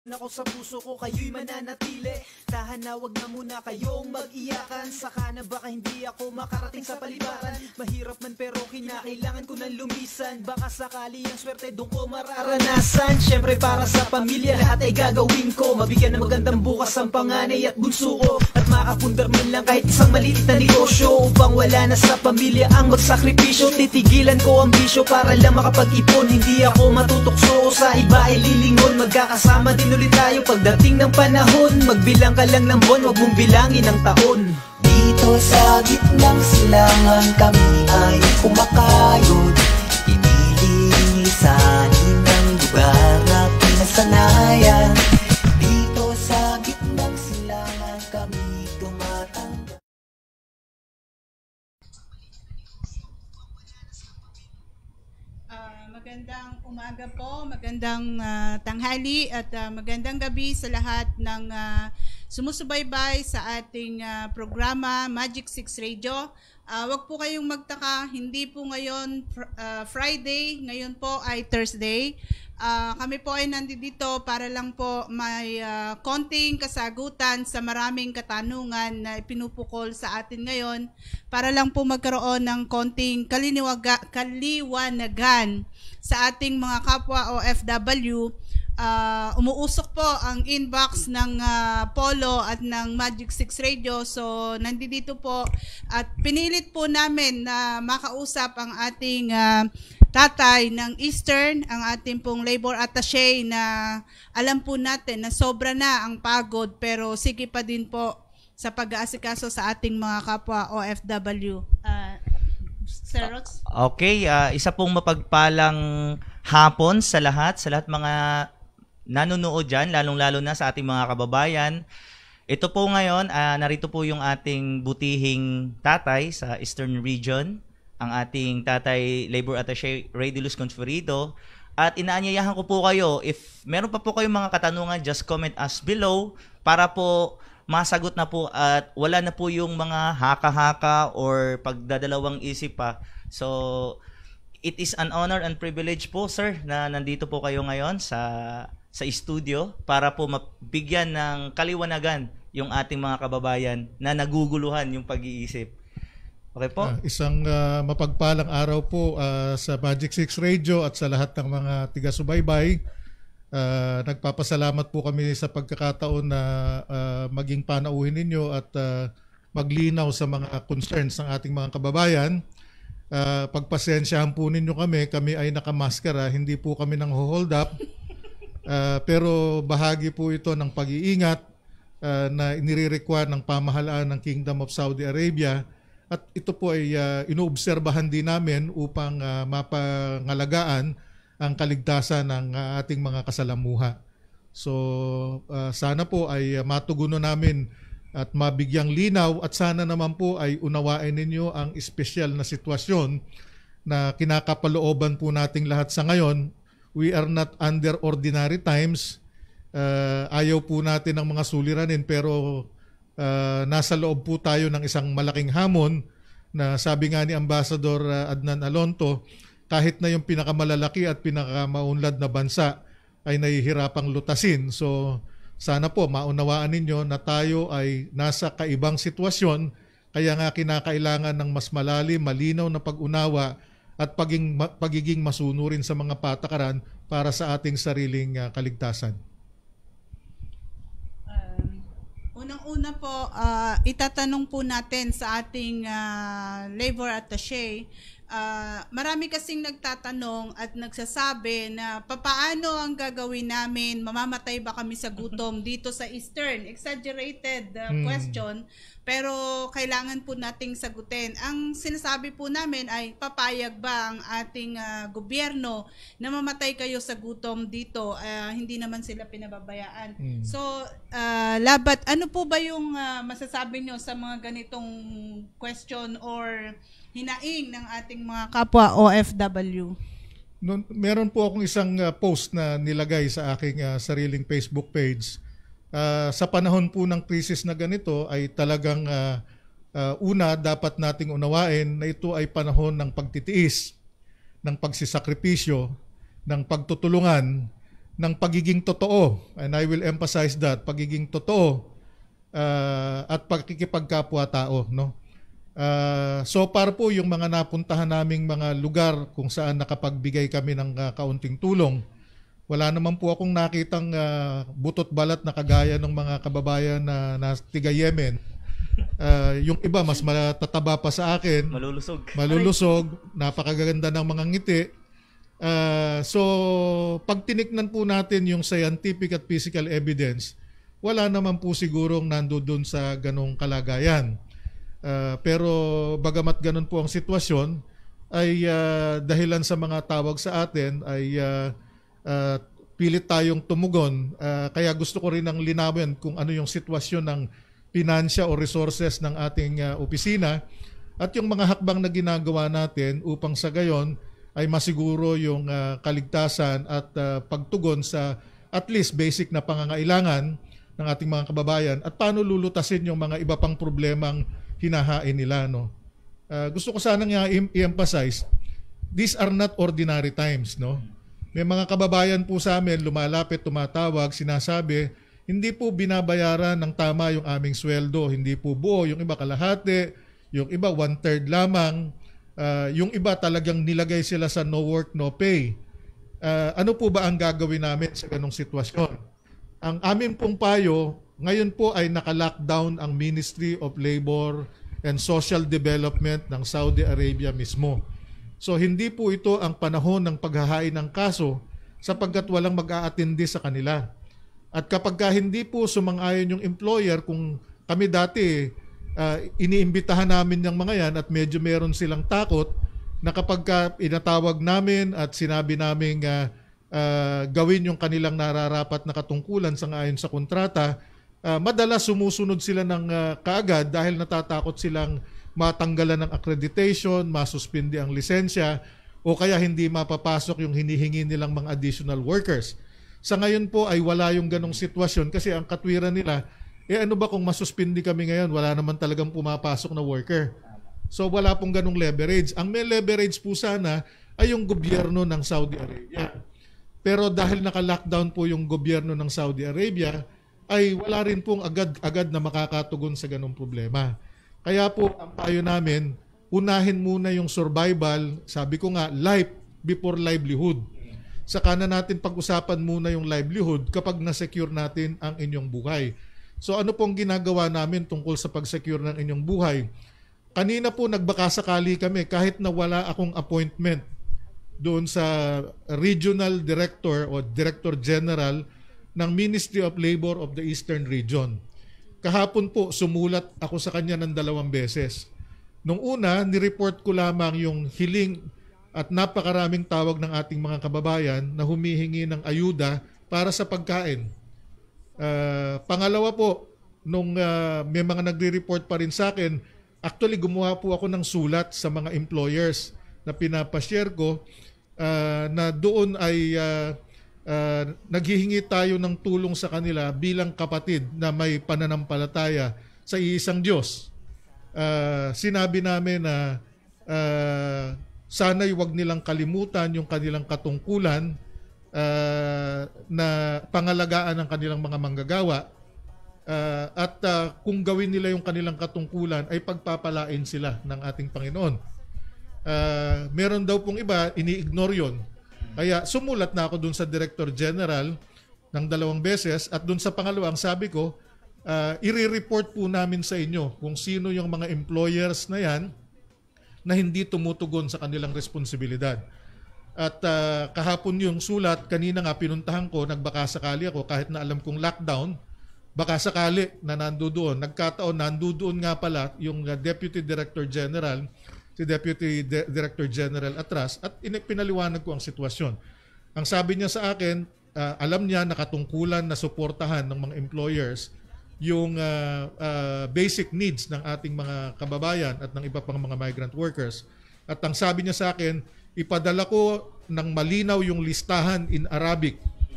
Ako sa puso ko, kayo'y mananatili. Tahan na, wag na muna kayong mag-iyakan. Saka na baka hindi ako makarating sa paliparan. Mahirap man pero kinakailangan ko nang lumisan. Baka sakali ang swerte doon ko mararanasan. Syempre para sa pamilya lahat ay gagawin ko. Mabigyan ng magandang bukas ang panganay at bunso ko. At makapundar man lang kahit isang maliit na negosyo. Upang wala na sa pamilya ang magsakripisyo. Titigilan ko ang bisyo para lang makapag-ipon. Hindi ako matutokso sa iba ay lilingon. Magkakasama din ulit tayo pagdating ng panahon. Magbilang ka lang ng buwan, wag mong bilangin ang taon. Dito sa gitnang silangan kami ay kumakayod. Inililisanin ng lugar na pinasanayan. Dito sa gitnang silangan kami tumatangga. Magandang umaga po, magandang tanghali at magandang gabi sa lahat ng sumusubaybay sa ating programa Magic 6 Radio. Wag po kayong magtaka, hindi po ngayon Friday, ngayon po ay Thursday. Kami po ay nandito para lang po may konting kasagutan sa maraming katanungan na ipinupukol sa atin ngayon para lang po magkaroon ng konting kaliwanagan sa ating mga kapwa OFW. Umuusok po ang inbox ng Polo at ng Magic 6 Radio. So nandito po at pinilit po namin na makausap ang ating tatay ng Eastern, ang ating pong labor attaché na alam po natin na sobra na ang pagod pero sige pa din po sa pag-aasikaso sa ating mga kapwa OFW. Sir Rox? Okay, isa pong mapagpalang hapon sa lahat mga nanonood dyan, lalong-lalo na sa ating mga kababayan. Ito po ngayon, narito po yung ating butihing tatay sa Eastern Region, ang ating tatay Labor Attaché Ray De Luz Conferido. At inaanyayahan ko po kayo, if meron pa po kayong mga katanungan, just comment us below para po masagot na po at wala na po yung mga haka-haka or pagdadalawang isip pa. So, it is an honor and privilege po, sir, na nandito po kayo ngayon sa studio para po mabigyan ng kaliwanagan yung ating mga kababayan na naguguluhan yung pag-iisip. Okay po? Isang mapagpalang araw po sa Magic 6 Radio at sa lahat ng mga tiga-subaybay. Nagpapasalamat po kami sa pagkakataon na maging panauhin ninyo at maglinaw sa mga concerns ng ating mga kababayan. Pagpasensyahan po ninyo kami ay nakamaskara, hindi po kami nang hold up. Pero bahagi po ito ng pag-iingat na inire-require ng pamahalaan ng Kingdom of Saudi Arabia. At ito po ay inoobserbahan din namin upang mapangalagaan ang kaligtasan ng ating mga kasalamuha. So sana po ay matugunan namin at mabigyang linaw at sana naman po ay unawain ninyo ang espesyal na sitwasyon na kinakapalooban po nating lahat sa ngayon. We are not under ordinary times. Ayaw po natin ng mga suliranin pero nasa loob po tayo ng isang malaking hamon na sabi nga ni Ambassador Adnan Alonto, kahit na yung pinakamalalaki at pinakamaunlad na bansa ay nahihirapang lutasin. So sana po maunawaan ninyo na tayo ay nasa kaibang sitwasyon, kaya nga kinakailangan ng mas malalim, malinaw na pag-unawa at pagiging masunurin sa mga patakaran para sa ating sariling kaligtasan. Unang-una po, itatanong po natin sa ating labor attaché. Marami kasing nagtatanong at nagsasabi na papaano ang gagawin namin, mamamatay ba kami sa gutom dito sa Eastern? Exaggerated question, pero kailangan po nating sagutin. Ang sinasabi po namin ay papayag ba ang ating gobyerno na mamatay kayo sa gutom dito? Hindi naman sila pinababayaan. So, Labat, ano po ba yung masasabi nyo sa mga ganitong question or hinaing ng ating mga kapwa OFW? Meron po akong isang post na nilagay sa aking sariling Facebook page. Sa panahon po ng krisis na ganito ay talagang una dapat nating unawain na ito ay panahon ng pagtitiis, ng pagsisakripisyo, ng pagtutulungan ng pagiging totoo, and I will emphasize that, pagiging totoo at pagkikipagkapwa-tao, no? So far po yung mga napuntahan naming mga lugar kung saan nakapagbigay kami ng kaunting tulong, wala naman po akong nakitang butot balat na kagaya ng mga kababayan na tiga Yemen. Yung iba mas matataba pa sa akin, malulusog, napakaganda ng mga ngiti. So pag tiniknan po natin yung scientific at physical evidence, wala naman po sigurong nandoon sa ganong kalagayan. Pero bagamat ganun po ang sitwasyon, ay dahilan sa mga tawag sa atin ay pilit tayong tumugon. Kaya gusto ko rin ang linawin kung ano yung sitwasyon ng pinansya o resources ng ating opisina at yung mga hakbang na ginagawa natin upang sa gayon ay masiguro yung kaligtasan at pagtugon sa at least basic na pangangailangan ng ating mga kababayan at paano lulutasin yung mga iba pang problemang hinahain nila, no? Gusto ko sanang i-emphasize, these are not ordinary times, no? May mga kababayan po sa amin lumalapit, tumatawag, sinasabi, hindi po binabayaran ng tama yung aming sweldo, hindi po buo, yung iba kalahati, yung iba 1/3 lamang, yung iba talagang nilagay sila sa no work, no pay. Ano po ba ang gagawin namin sa ganong sitwasyon? Ang amin pong payo, ngayon po ay naka-lockdown ang Ministry of Labor and Social Development ng Saudi Arabia mismo. So hindi po ito ang panahon ng paghahain ng kaso sapagkat walang mag-aatindi sa kanila. At kapag hindi po sumang-ayon yung employer, kung kami dati iniimbitahan namin yung mga yan at medyo meron silang takot na kapag inatawag namin at sinabi namin gawin yung kanilang nararapat na katungkulan sangayon sa kontrata, madalas sumusunod sila ng kaagad dahil natatakot silang matanggalan ng accreditation, masuspindi ang lisensya, o kaya hindi mapapasok yung hinihingi nilang mga additional workers. Sa ngayon po ay wala yung ganong sitwasyon kasi ang katwiran nila, ano ba kung masuspindi kami ngayon, wala naman talagang pumapasok na worker. So wala pong ganong leverage. Ang may leverage po sana ay yung gobyerno ng Saudi Arabia. Pero dahil naka-lockdown po yung gobyerno ng Saudi Arabia, ay wala rin pong agad na makakatugon sa ganong problema. Kaya po ang payo namin, unahin muna yung survival, sabi ko nga, life before livelihood. Saka na natin pag-usapan muna yung livelihood kapag na-secure natin ang inyong buhay. So ano pong ginagawa namin tungkol sa pag-secure ng inyong buhay? Kanina po nagbakasakali kami kahit na wala akong appointment doon sa Regional Director o Director General ng Ministry of Labor of the Eastern Region. Kahapon po, sumulat ako sa kanya ng 2 beses. Nung una, nireport ko lamang yung hiling at napakaraming tawag ng ating mga kababayan na humihingi ng ayuda para sa pagkain. Pangalawa po, nung may mga nagre-report pa rin sa akin, actually gumawa po ako ng sulat sa mga employers na pinapashare ko na doon ay naghihingi tayo ng tulong sa kanila bilang kapatid na may pananampalataya sa iisang Diyos. Sinabi namin na sana'y wag nilang kalimutan yung kanilang katungkulan na pangalagaan ng kanilang mga manggagawa at kung gawin nila yung kanilang katungkulan ay pagpapalain sila ng ating Panginoon. Meron daw pong iba, ini-ignore yun. Kaya sumulat na ako dun sa Director General ng 2 beses at dun sa pangalawa, ang sabi ko, i-report po namin sa inyo kung sino yung mga employers na yan na hindi tumutugon sa kanilang responsibilidad. At kahapon yung sulat, kanina nga pinuntahan ko, nagbakasakali ako kahit na alam kong lockdown, baka sakali na nandoon. Nagkataon, nandoon nga pala yung Deputy Director General, si Deputy Director General Atras, at pinaliwanag ko ang sitwasyon. Ang sabi niya sa akin, alam niya nakatungkulan na suportahan ng mga employers yung basic needs ng ating mga kababayan at ng iba pang mga migrant workers. At ang sabi niya sa akin, ipadala ko ng malinaw yung listahan in Arabic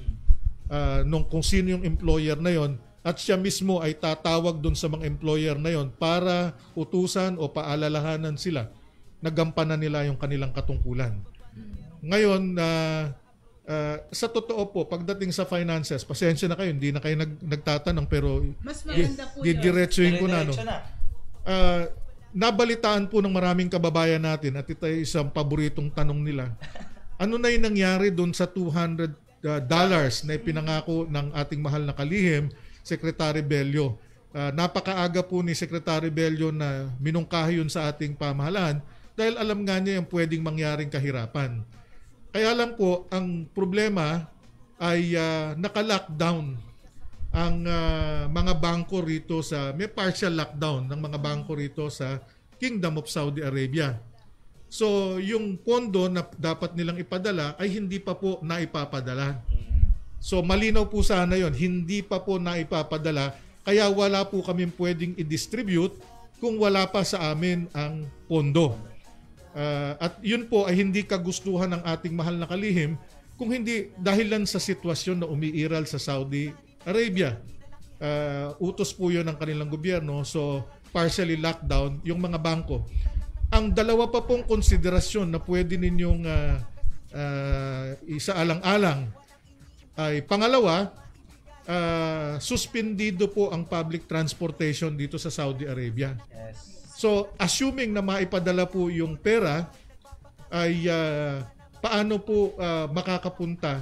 nung kung sino yung employer na yon, at siya mismo ay tatawag doon sa mga employer na yon para utusan o paalalahanan sila na gampanan nila yung kanilang katungkulan. Ngayon, Sa totoo po, pagdating sa finances, pasensya na kayo, hindi na kayo nagtatanong, pero Mas maganda po yun. didiretsuhin ko na. No? Dire-diretso na. Nabalitaan po ng maraming kababayan natin at ito ay isang paboritong tanong nila. Ano na yung nangyari doon sa $200 na ipinangako ng ating mahal na kalihim, Secretary Bello? Napakaaga po ni Secretary Bello na minungkahi yun sa ating pamahalaan dahil alam nga niya yung pwedeng mangyaring kahirapan. Kaya lang po, ang problema ay naka-lockdown ang mga bangko rito may partial lockdown ng mga bangko rito sa Kingdom of Saudi Arabia. So, yung pondo na dapat nilang ipadala ay hindi pa po naipapadala. So, malinaw po sana yon, hindi pa po naipapadala, kaya wala po kami pwedeng i-distribute kung wala pa sa amin ang pondo. At yun po ay hindi kagustuhan ng ating mahal na kalihim kung hindi dahilan sa sitwasyon na umiiral sa Saudi Arabia. Utos po yun ng kanilang gobyerno, so partially lockdown yung mga bangko. Ang dalawa pa pong konsiderasyon na pwede ninyong isaalang-alang ay pangalawa, suspendido po ang public transportation dito sa Saudi Arabia. Yes. So, assuming na maipadala po yung pera, ay paano po makakapunta?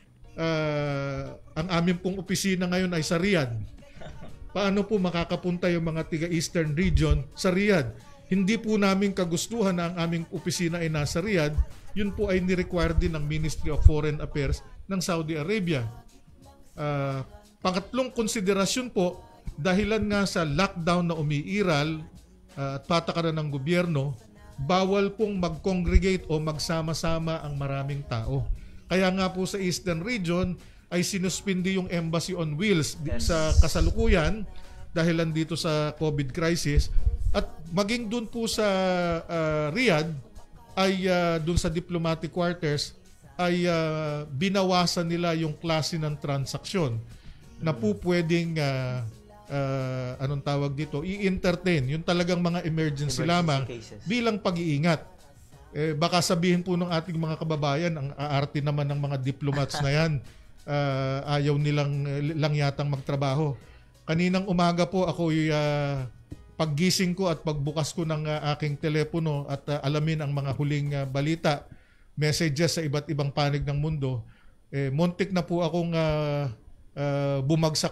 Ang aming pong opisina ngayon ay sa Riyadh. Paano po makakapunta yung mga tiga-Eastern region sa Riyadh? Hindi po namin kagustuhan na ang aming opisina ay nasa Riyadh. Yun po ay ni-require din ng Ministry of Foreign Affairs ng Saudi Arabia. Pangatlong konsiderasyon po, dahilan nga sa lockdown na umiiral at patakaran ng gobyerno, bawal pong mag-congregate o magsama-sama ang maraming tao. Kaya nga po sa Eastern region ay sinuspindi yung Embassy on Wheels sa kasalukuyan dahilan dito sa COVID crisis. At maging dun po sa Riyadh ay dun sa diplomatic quarters ay binawasan nila yung klase ng transaksyon na po pwedeng anong tawag dito, i-entertain yung talagang mga emergency lamang cases. Bilang pag-iingat. Baka sabihin po ng ating mga kababayan, ang aarte naman ng mga diplomats na yan, ayaw nilang lang yatang magtrabaho. Kaninang umaga po ako paggising ko at pagbukas ko ng aking telepono at alamin ang mga huling balita, messages sa iba't ibang panig ng mundo, muntik na po akong bumagsak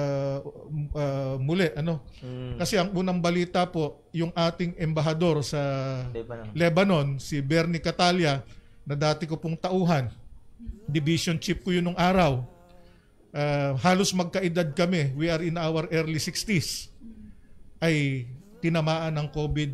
muli. Kasi ang unang balita po, yung ating embahador sa Lebanon, si Bernie Catalia, na dati ko pong tauhan, division chief ko yun nung araw. Halos magkaedad kami, we are in our early 60s, ay tinamaan ng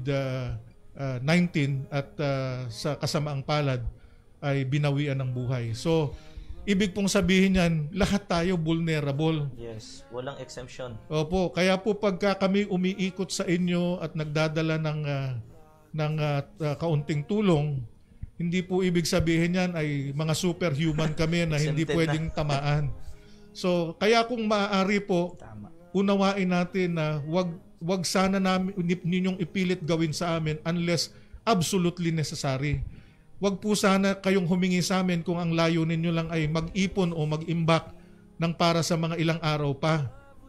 COVID-19 at sa kasamaang palad ay binawian ng buhay. So, ibig pong sabihin yan, lahat tayo vulnerable. Yes, walang exemption. Opo, kaya po pagka kami umiikot sa inyo at nagdadala ng kaunting tulong, hindi po ibig sabihin yan ay mga superhuman kami na hindi pwedeng tamaan. So, kaya kung maaari po, unawain natin na wag sana namin ninyong ipilit gawin sa amin unless absolutely necessary. Wag po sana kayong humingi sa amin kung ang layunin nyo lang ay mag-ipon o mag-imbak ng para sa mga ilang araw pa.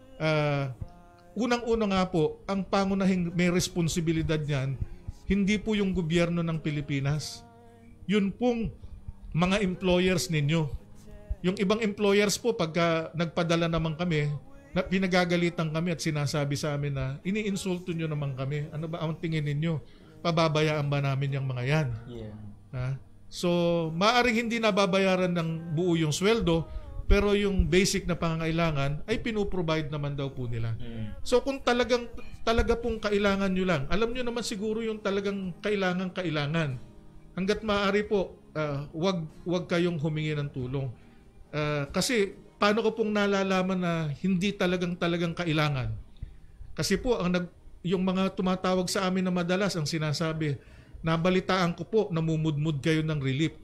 Unang-una nga po, ang pangunahing may responsibilidad niyan, hindi po yung gobyerno ng Pilipinas. Yun pong mga employers ninyo. Yung ibang employers po, pagka nagpadala naman kami, na pinagagalitan kami at sinasabi sa amin na iniinsulto nyo naman kami. Ano ba ang tingin ninyo? Pababayaan ba namin yung mga yan? Yeah. So, maaring hindi nababayaran ng buo yung sweldo, pero yung basic na pangangailangan ay pinuprovide naman daw po nila. So, kung talaga pong kailangan nyo lang, alam nyo naman siguro yung talagang kailangan. Hanggat maaari po, wag kayong humingi ng tulong. Kasi, paano ko pong nalalaman na hindi talagang kailangan? Kasi po, yung mga tumatawag sa amin na madalas, ang sinasabi, nabalitaan ko po, namumudmud kayo ng relief.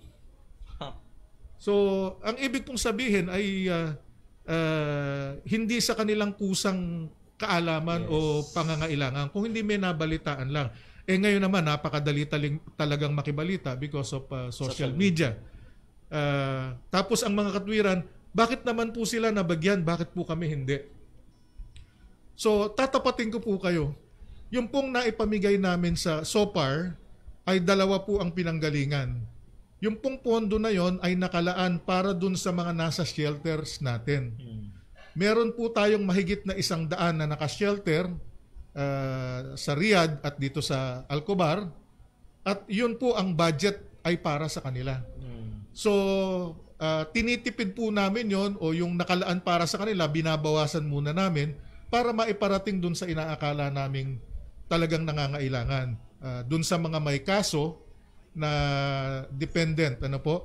So, ang ibig pong sabihin ay hindi sa kanilang kusang kaalaman o pangangailangan, kung hindi may nabalitaan lang. Ngayon naman, napakadali talagang makibalita because of social media. Tapos ang mga katwiran, bakit naman po sila nabagyan? Bakit po kami hindi? So, tatapatin ko po kayo. Yung pong naipamigay namin sa SOPAR ay 2 po ang pinanggalingan. Yung pong pondo na yon ay nakalaan para dun sa mga nasa shelters natin. Meron po tayong mahigit na 100 na naka-shelter sa Riyadh at dito sa Alcobar. At yun po ang budget ay para sa kanila. So, tinitipid po namin yon o yung nakalaan para sa kanila, binabawasan muna namin para maiparating dun sa inaakala naming talagang nangangailangan. Dun sa mga may kaso na dependent, ano po?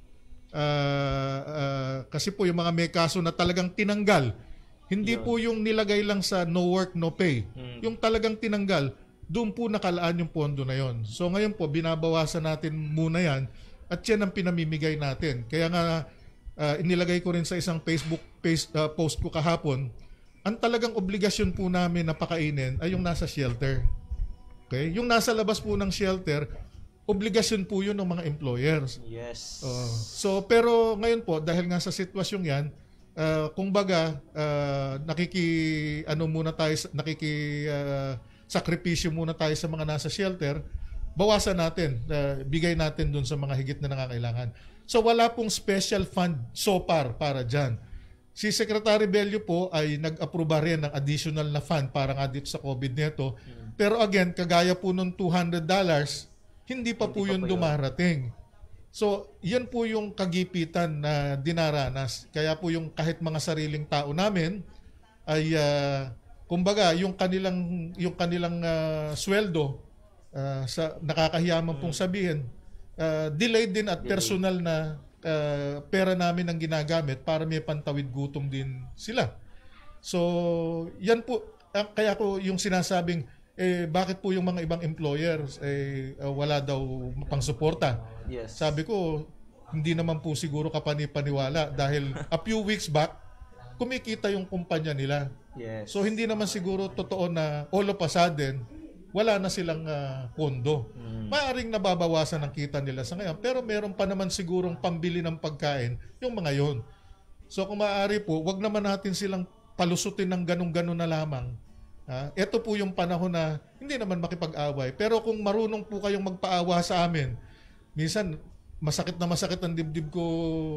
Kasi po yung mga may kaso na talagang tinanggal, hindi po yung nilagay lang sa no work, no pay. Yung talagang tinanggal, doon po nakalaan yung pondo na yon. So ngayon po, binabawasan natin muna yan at yan ang pinamimigay natin. Kaya nga, inilagay ko rin sa isang Facebook post ko kahapon, ang talagang obligasyon po namin na pakainin ay yung nasa shelter. Okay? Yung nasa labas po ng shelter, obligasyon po yun ng mga employers. Yes. So, pero ngayon po, dahil nga sa sitwasyong yan, kumbaga, sakripisyo muna tayo sa mga nasa shelter, bawasan natin, bigay natin dun sa mga higit na nangangailangan. So, wala pong special fund SOPAR para dyan. Si Secretary Bello po ay nag-aproba rin ng additional na fund para nga dito sa COVID neto. Pero again, kagaya po nung $200, hindi pa po yun dumarating. So, yan po yung kagipitan na dinaranas. Kaya po yung kahit mga sariling tao namin ay kumbaga yung kanilang sweldo sa nakakahiyaman pong sabihin, delayed din at personal na pera namin ang ginagamit para may pantawid gutom din sila. So, yan po kaya ko yung sinasabing bakit po yung mga ibang employers wala daw pang-suporta. Yes. Sabi ko, hindi naman po siguro kapani-paniwala dahil a few weeks back kumikita yung kumpanya nila. Yes. So hindi naman siguro totoo na all of a sudden wala na silang pondo. Maaring nababawasan ang kita nila sa ngayon, pero meron pa naman sigurong pambili ng pagkain yung mga yon. So kung maaari po, wag naman natin silang palusutin ng ganun-ganun na lamang. Ito po yung panahon na hindi naman makipag-away. Pero kung marunong po kayong magpaawa sa amin, minsan masakit ang dibdib ko,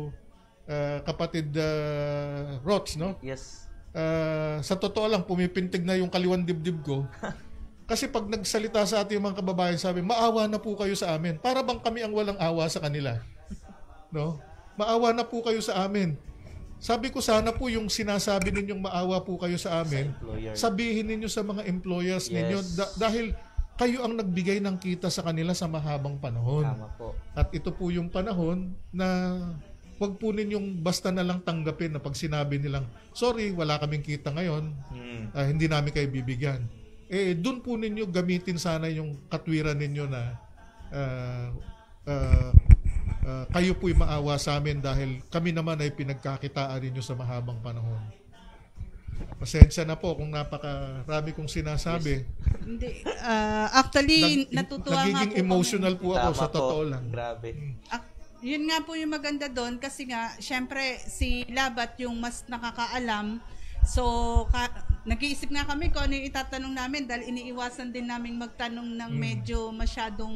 kapatid Rots, no? Yes. Sa totoo lang, pumipintig na yung kaliwan dibdib ko. Kasi pag nagsalita sa ating mga kababayan, sabi, maawa na po kayo sa amin. Para bang kami ang walang awa sa kanila? No? Maawa na po kayo sa amin. Sabi ko, sana po yung sinasabi ninyong maawa po kayo sa amin, sabihin ninyo sa mga employers ninyo dahil kayo ang nagbigay ng kita sa kanila sa mahabang panahon. Tama po. At ito po yung panahon na wag po ninyong basta na lang tanggapin na pag sinabi nilang, sorry, wala kaming kita ngayon, hindi namin kayo bibigyan. Doon po ninyo gamitin sana yung katwiran ninyo na kayo po'y maawa sa amin dahil kami naman ay pinagkakitaan ninyo sa mahabang panahon. Pasensya na po kung napakarami kong sinasabi. Hindi. Actually, natutuwa nga nagiging po emotional po ako Tama sa po. totoo lang. Grabe. Yun nga po yung maganda doon kasi nga, syempre, si Labat yung mas nakakaalam. So, nag-iisip nga kami kung ano yung itatanong namin dahil iniiwasan din namin magtanong ng medyo masyadong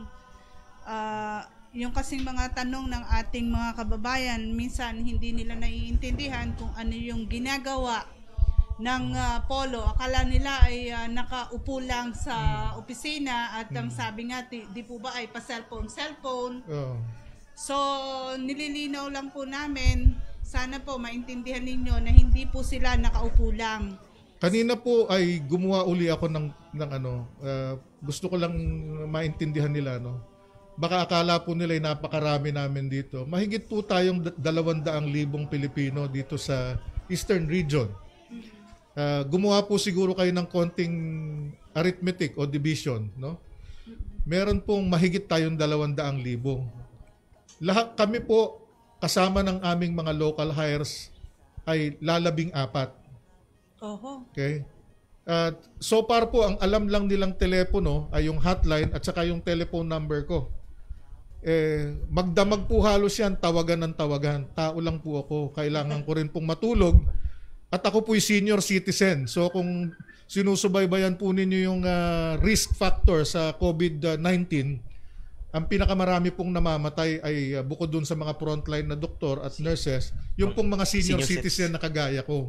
yung kasing mga tanong ng ating mga kababayan, minsan hindi nila naiintindihan kung ano yung ginagawa ng polo. Akala nila ay nakaupo lang sa opisina at ang sabi nga, di po ba ay pa-cellphone. So, nililinaw lang po namin, sana po maintindihan ninyo na hindi po sila nakaupo lang. Kanina po ay gumawa uli ako ng gusto ko lang maintindihan nila, no. Baka akala po nila ay napakarami namin dito. Mahigit po tayong 200,000 Pilipino dito sa Eastern Region. Gumawa po siguro kayo ng konting arithmetic o division, no? Meron pong mahigit tayong 200,000. Lahat kami po kasama ng aming mga local hires ay 14. Oho. Okay? So far po, ang alam lang nilang telepono ay yung hotline at saka yung telephone number ko. magdamag po halos yan, tawagan ng tawagan. Tao lang po ako, kailangan ko rin pong matulog. At ako po'y senior citizen. So kung sinusubaybayan po ninyo yung risk factor sa COVID-19, ang pinakamarami pong namamatay ay bukod dun sa mga frontline na doktor at nurses, yung pong mga senior citizen na kagaya ko.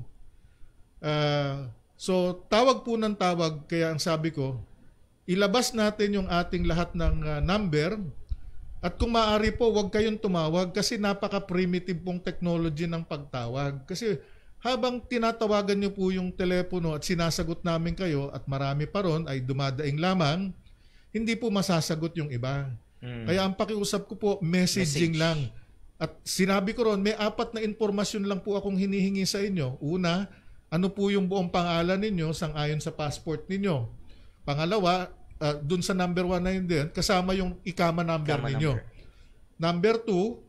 So tawag po ng tawag, kaya ang sabi ko, ilabas natin yung ating lahat ng number at kung maaari po, huwag kayong tumawag kasi napaka-primitive pong technology ng pagtawag. Kasi habang tinatawagan nyo po yung telepono at sinasagot namin kayo at marami pa ron ay dumadaing lamang, hindi po masasagot yung iba. Kaya ang pakiusap ko po, messaging lang. At sinabi ko ron, may 4 na informasyon lang po akong hinihingi sa inyo. Una, ano po yung buong pangalan ninyo sang-ayon sa passport ninyo. Pangalawa, dun sa number 1 na yun din, kasama yung ikama number ninyo. Number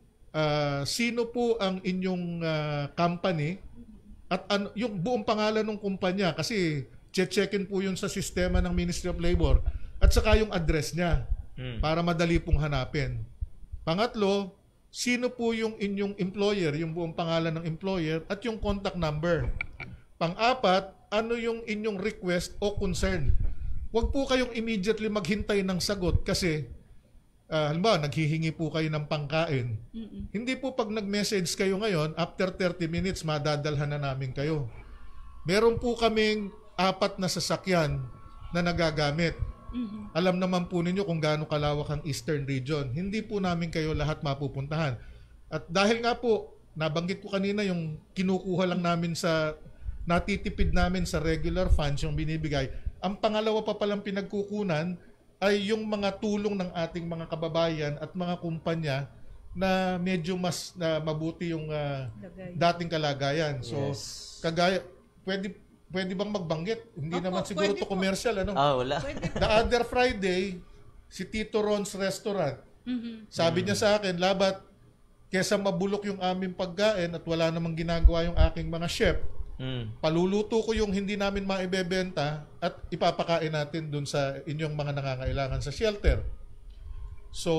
2, sino po ang inyong company at yung buong pangalan ng kumpanya kasi check-in po yun sa sistema ng Ministry of Labor at saka yung address niya para madali pong hanapin. Pangatlo, sino po yung inyong employer, yung buong pangalan ng employer at yung contact number. Pang-apat, ano yung inyong request o concern. Huwag po kayong immediately maghintay ng sagot kasi halimbawa, naghihingi po kayo ng pangkain. Hindi po pag nag-message kayo ngayon, after 30 minutes, madadalhan na namin kayo. Meron po kaming 4 na sasakyan na nagagamit. Alam naman po ninyo kung gaano kalawak ang Eastern Region. Hindi po namin kayo lahat mapupuntahan. At dahil nga po, nabanggit ko kanina yung kinukuha lang namin sa, natitipid namin sa regular funds yung binibigay. Ang pangalawa pa palang pinagkukunan ay yung mga tulong ng ating mga kababayan at mga kumpanya na medyo mas mabuti yung dating kalagayan. So, kagaya, pwede bang magbanggit? Hindi naman siguro to commercial. Ano? Wala. The other Friday, si Tito Ron's Restaurant, sabi niya sa akin, Labat, kesa mabulok yung aming pagkain at wala namang ginagawa yung aking mga chef, paluluto ko yung hindi namin maibebenta at ipapakain natin dun sa inyong mga nangangailangan sa shelter. So,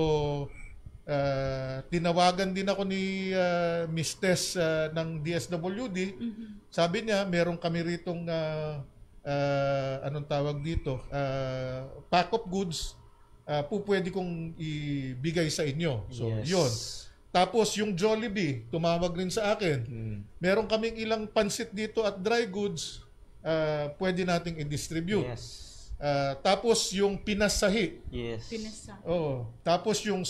tinawagan din ako ni Miss Tess ng DSWD. Sabi niya, meron kami ritong anong tawag dito, pack of goods po pwede kong ibigay sa inyo. So, yun. Tapos yung Jollibee, tumawag rin sa akin. Meron kaming ilang pansit dito at dry goods, pwede nating i-distribute. Tapos yung Pinasahi. Tapos yung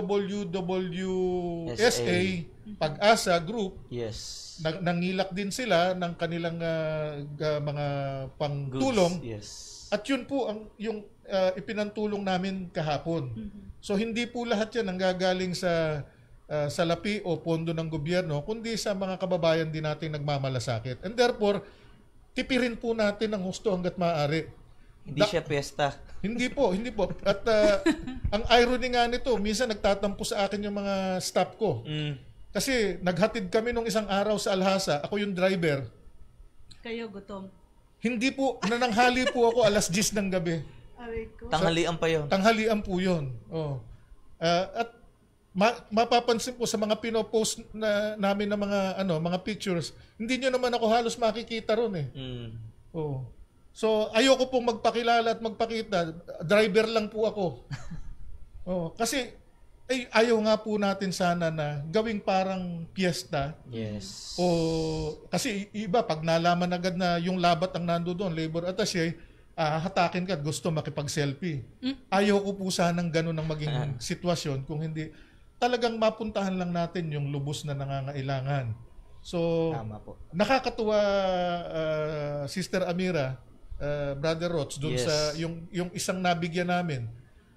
CWWSA, Pag-asa Group, nangilak din sila ng kanilang mga pangtulong. At yun po ang yung ipinantulong namin kahapon. So hindi po lahat yan nanggagaling sa salapi o pondo ng gobyerno, kundi sa mga kababayan din natin nagmamalasakit. And therefore, tipirin po natin ang husto hanggat maaari. Hindi siya piyesta. Hindi po. At ang irony nga nito, minsan nagtatampo sa akin yung mga staff ko. Kasi naghatid kami nung isang araw sa Alhasa, ako yung driver. Kayo gutom. Hindi po, nananghali po ako 10:00 ng gabi. Tanghalian pa yun. Tanghalian po yun. At mapapansin po sa mga pinopost namin na mga pictures, hindi nyo naman ako halos makikita ron eh. So ayoko pong magpakilala at magpakita, driver lang po ako. Kasi ayaw nga po natin sana na gawing parang piyesta. Kasi iba pag nalaman agad na yung Labat ang nando doon, labor attaché, hatakin ka at gusto makipag-selfie. Ayaw ko po sanang ganun ang maging sitwasyon kung hindi talagang mapuntahan lang natin yung lubos na nangangailangan. So, nakakatuwa, Sister Amira, Brother Roch, dun sa yung isang nabigyan namin.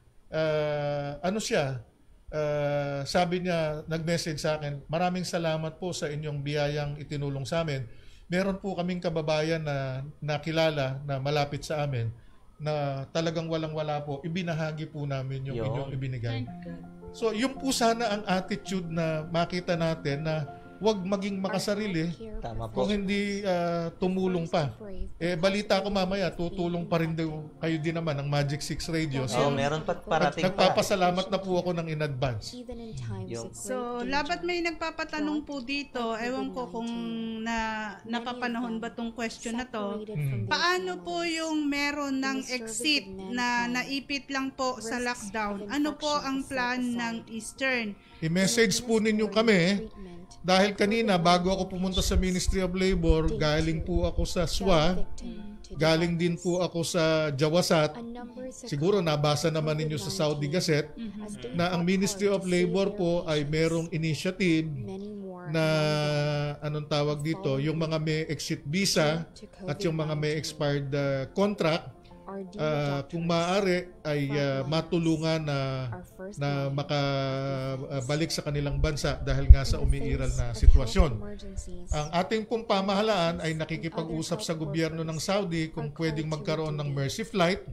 Sabi niya, nag-message sa akin, maraming salamat po sa inyong biyayang itinulong sa amin. Meron po kaming kababayan na nakilala na malapit sa amin na talagang walang-wala po. Ibinahagi po namin yung inyong ibinigay. So, yun po sana ang attitude na makita natin na wag maging makasarili Tama po. kung hindi tumulong pa. Balita ko mamaya, tutulong pa rin daw kayo din naman ng Magic 6 Radio. So, Meron pa parating pa. nagpapasalamat na po ako ng in advance. So, labat may nagpapatanong po dito, ewan ko kung napapanahon ba tong question na to. Paano po yung meron ng exit na naipit lang po sa lockdown? Ano po ang plan ng Eastern? I-message po ninyo kami dahil kanina bago ako pumunta sa Ministry of Labor, galing po ako sa SWA, galing din po ako sa Jawasat. Siguro nabasa naman ninyo sa Saudi Gazette na ang Ministry of Labor po ay merong initiative na anong tawag dito, yung mga may exit visa at yung mga may expired contract, kung maaari ay matulungan na makabalik sa kanilang bansa dahil nga sa umiiral na sitwasyon. Ang ating pong pamahalaan ay nakikipag-usap sa gobyerno ng Saudi kung pwedeng magkaroon ng mercy flight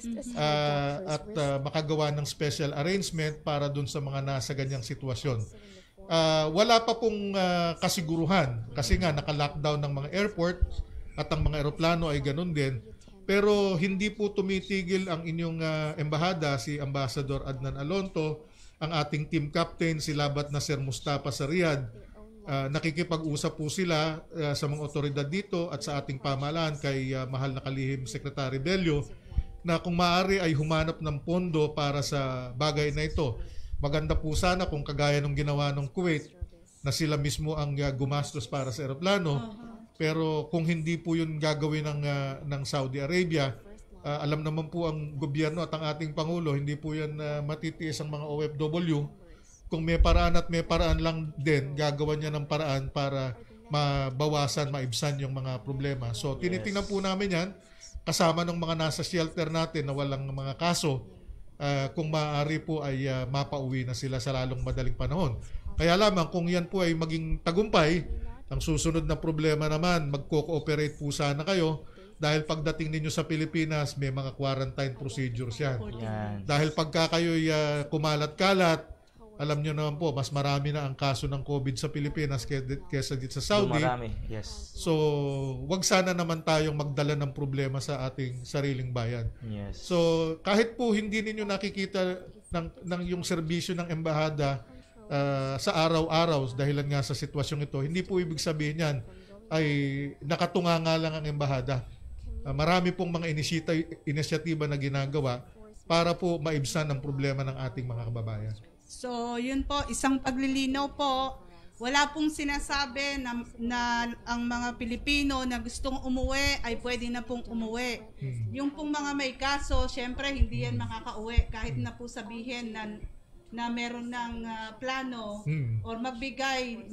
at makagawa ng special arrangement para dun sa mga nasa ganyang sitwasyon. Wala pa pong kasiguruhan kasi nga naka-lockdown ng mga airport at ang mga eroplano ay ganun din. Pero hindi po tumitigil ang inyong embahada, si Ambassador Adnan Alonto, ang ating team captain, si Labat Nasser Mustafa sa Riyadh. Nakikipag-usap po sila sa mga otoridad dito at sa ating pamahalaan kay mahal na kalihim Secretary Bello na kung maaari ay humanap ng pondo para sa bagay na ito. Maganda po sana kung kagaya ng ginawa ng Kuwait na sila mismo ang gumastos para sa eroplano. Pero kung hindi po yun gagawin ng Saudi Arabia, alam naman po ang gobyerno at ang ating Pangulo, hindi po yan matitiis ang mga OFW. Kung may paraan at may paraan lang din, gagawa niya ng paraan para mabawasan, maibsan yung mga problema. So tinitingnan po namin yan, kasama ng mga nasa shelter natin na walang mga kaso, kung maaari po ay mapauwi na sila sa lalong madaling panahon. Kaya lamang kung yan po ay maging tagumpay, ang susunod na problema naman, magko-cooperate po sana kayo dahil pagdating ninyo sa Pilipinas, may mga quarantine procedures yan. Dahil pagka kayo'y kumalat-kalat, alam nyo naman po, mas marami na ang kaso ng COVID sa Pilipinas kesa dito sa Saudi. Marami, yes. So, wag sana naman tayong magdala ng problema sa ating sariling bayan. Yes. So, kahit po hindi ninyo nakikita ng yung serbisyo ng embahada sa araw-araw dahilan nga sa sitwasyong ito, hindi po ibig sabihin yan ay nakatunga nga lang ang embahada. Marami pong mga inisyatiba na ginagawa para po maibsan ang problema ng ating mga kababayan. So, yun po, isang paglilinaw po, wala pong sinasabi na ang mga Pilipino na gustong umuwi ay pwede na pong umuwi. Yung pong mga may kaso, syempre hindi yan makakauwi kahit na po sabihin na meron ng plano or magbigay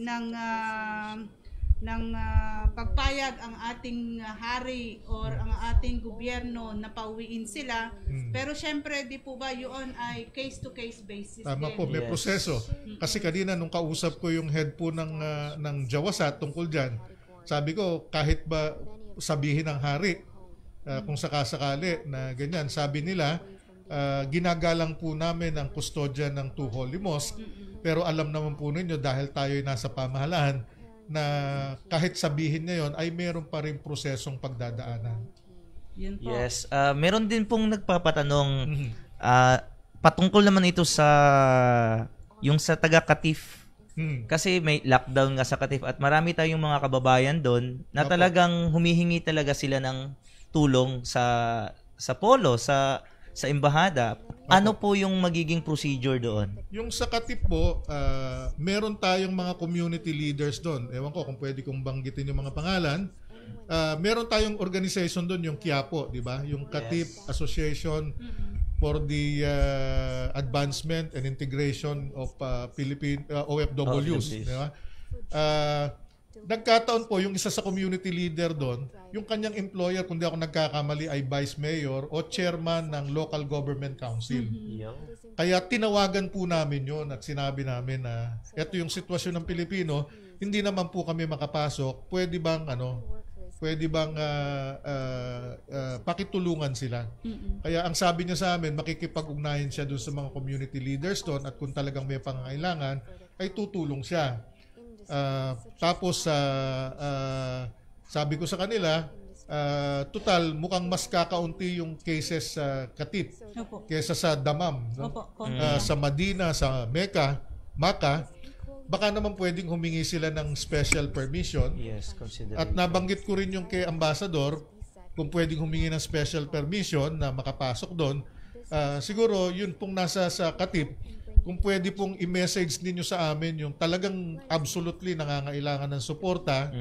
ng pagpayag ang ating hari or ang ating gobyerno na pauwiin sila. Pero syempre, di po ba yun ay case-to-case basis Tama din. po, may proseso. Kasi kanina nung kausap ko yung head po ng Jawasat tungkol dyan, sabi ko kahit ba sabihin ng hari kung sakasakali na ganyan, sabi nila ginagalang po namin ang kustodya ng Two Holy Mosque, pero alam naman po ninyo dahil tayo ay nasa pamahalaan na kahit sabihin ngayon ay meron pa rin prosesong pagdadaanan. Yun po. Yes. Meron din pong nagpapatanong patungkol naman ito sa yung sa taga-Katif. Kasi may lockdown nga sa Katif at marami tayong mga kababayan doon na talagang humihingi talaga sila ng tulong sa polo, sa embahada. Ano po yung magiging procedure doon? Yung sa Katip po, meron tayong mga community leaders doon. Ewan ko kung pwede kong banggitin yung mga pangalan. Meron tayong organization doon, yung Quiapo, di ba? Yung Katip Association for the Advancement and Integration of Philippine OFWs. Di ba? Nagkataon po, yung isa sa community leader doon, yung kanyang employer, kung di ako nagkakamali, ay vice mayor o chairman ng local government council. Kaya tinawagan po namin yun at sinabi namin na ito yung sitwasyon ng Pilipino, hindi naman po kami makapasok, pwede bang pakitulungan sila. Kaya ang sabi niya sa amin, makikipag-ugnayan siya doon sa mga community leaders doon at kung talagang may pangangailangan, ay tutulong siya. Tapos sabi ko sa kanila, total mukhang mas kakaunti yung cases sa Katip Opo. kaysa sa Damam, no? Opo. Konti. Sa Madina, sa Mecca, baka naman pwedeng humingi sila ng special permission. Yes, consider. At nabanggit ko rin yung kay Ambassador, kung pwedeng humingi ng special permission na makapasok doon. Siguro yun pong nasa sa Katip, kung pwede pong i-message ninyo sa amin yung talagang absolutely nangangailangan ng suporta,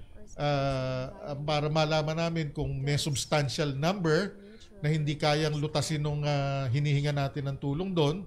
para malaman namin kung may substantial number na hindi kayang lutasin nung hinihinga natin ng tulong doon.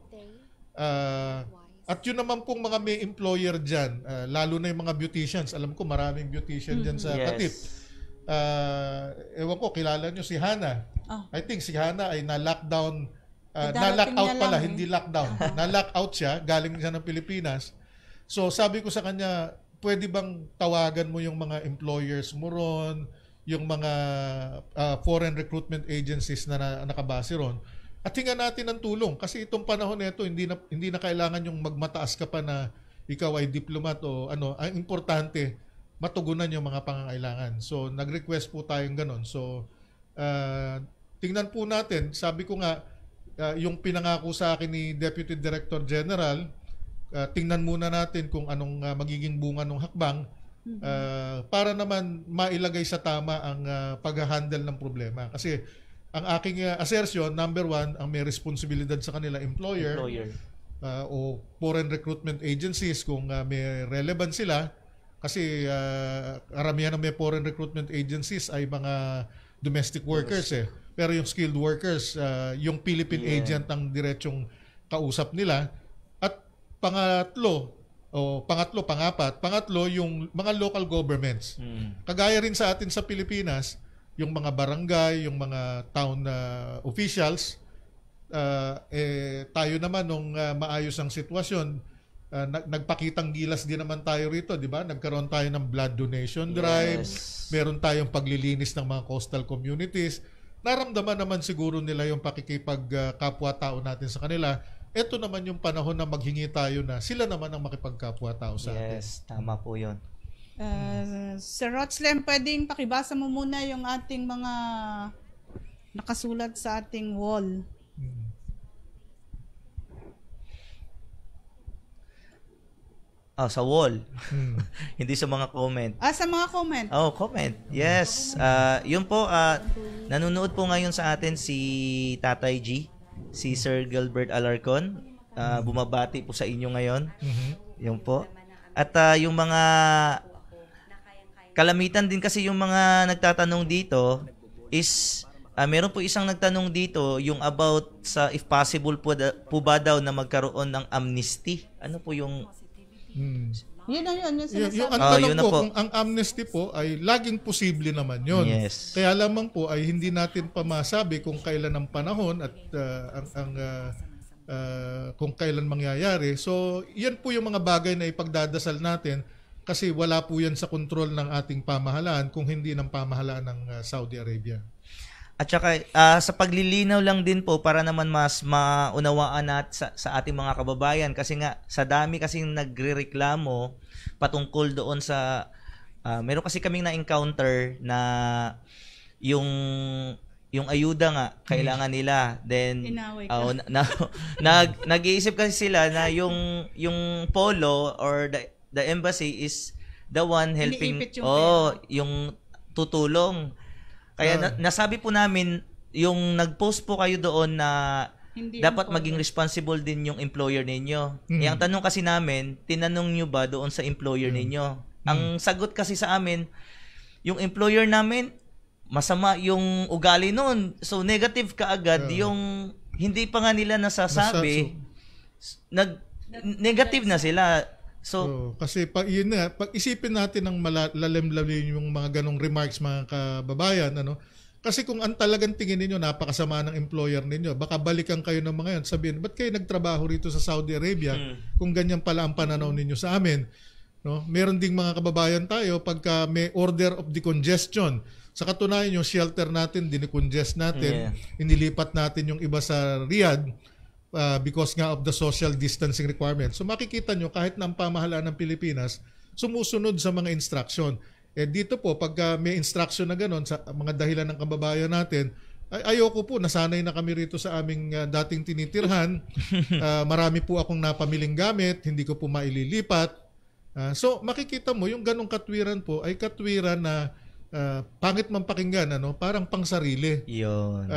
At yun naman pong mga may employer dyan, lalo na yung mga beauticians. Alam ko maraming beautician dyan sa Katip. Ewan ko, kilala nyo si Hana. I think si Hana ay na-lockdown, na-lockout pala, hindi lockdown. Na-lockout siya, galing siya ng Pilipinas. So sabi ko sa kanya, pwede bang tawagan mo yung mga employers mo ron, yung mga foreign recruitment agencies na nakabase ron, at hingan natin ng tulong. Kasi itong panahon nito, hindi na kailangan yung magmataas ka pa na ikaw ay diplomat o ano. Ang importante, matugunan yung mga pangangailangan. So, nag-request po tayong ganon. So, tingnan po natin. Sabi ko nga, yung pinangako sa akin ni Deputy Director General, tingnan muna natin kung anong magiging bunga ng hakbang para naman mailagay sa tama ang pag-handle ng problema. Kasi ang aking assertion, number one, ang may responsibilidad sa kanila employer. O foreign recruitment agencies kung may relevant sila. Kasi karamihan ng may foreign recruitment agencies ay mga domestic workers Pero yung skilled workers, yung Philippine agent ang diretsong kausap nila. Pangatlo, yung mga local governments. Kagaya rin sa atin sa Pilipinas, yung mga barangay, yung mga town officials, tayo naman nung maayos ang sitwasyon, nagpakitang gilas din naman tayo rito, di ba? Nagkaroon tayo ng blood donation drive, meron tayong paglilinis ng mga coastal communities. Naramdaman naman siguro nila yung pakikipagkapwa-tao natin sa kanila. Ito naman yung panahon na maghingi tayo na sila naman ang makipagkapwa-tao sa atin. Yes, tama po yun. Sir Rotslem, pwedeng pakibasa mo muna yung ating mga nakasulat sa ating wall. Sa wall. Hindi sa mga comment. Sa mga comment. Comment. Yes. Yun po, nanonood po ngayon sa atin si Tatay G, si Sir Gilbert Alarcon. Bumabati po sa inyo ngayon. Yun po. At yung mga kalamitan din kasi yung mga nagtatanong dito is meron po isang nagtanong dito yung about sa if possible po ba daw na magkaroon ng amnesty. Ano po yung Yun na yun. Yung tanong po, kung ang amnesty po ay laging posible naman yun. Yes. Kaya lamang po ay hindi natin pa masabi kung kailan ang panahon at kung kailan mangyayari. So, yan po yung mga bagay na ipagdadasal natin kasi wala po yan sa kontrol ng ating pamahalaan kung hindi ng pamahalaan ng Saudi Arabia. At saka sa paglilinaw lang din po para naman mas maunawaan sa ating mga kababayan kasi nga sa dami kasing nagrereklamo patungkol doon sa meron kasi kaming na-encounter na yung ayuda nga kailangan nila then nag-iisip kasi sila na yung polo or the embassy is the one helping yung tutulong. Kaya nasabi po namin, yung nag-post po kayo doon na dapat maging responsible din yung employer ninyo. Ang tanong kasi namin, tinanong nyo ba doon sa employer ninyo? Ang sagot kasi sa amin, yung employer namin, masama yung ugali noon. So negative kaagad, yung hindi pa nga nila nasasabi, negative na sila. So, kasi pag isipin natin ng lalim-lalim yung mga ganong remarks mga kababayan, kasi kung ang talagang tingin ninyo napakasama ng employer ninyo, baka balikan kayo ng mga yan, sabihin, ba't kayo nagtrabaho rito sa Saudi Arabia kung ganyan pala ang pananaw ninyo sa amin? No? Meron ding mga kababayan tayo pagka may order of decongestion. Sa katunayan yung shelter natin, dinecongest natin, inilipat natin yung iba sa Riyadh, because nga of the social distancing requirements. So makikita nyo kahit na ang pamahalaan ng Pilipinas sumusunod sa mga instruction. Dito po, pag may instruction na gano'n sa mga dahilan ng kababayan natin, ayoko po, nasanay na kami rito sa aming dating tinitirhan. Marami po akong napamiling gamit, hindi ko po maililipat. So makikita mo, yung ganong katwiran po ay katwiran na pangit man pakinggan, parang pangsarili. Yun.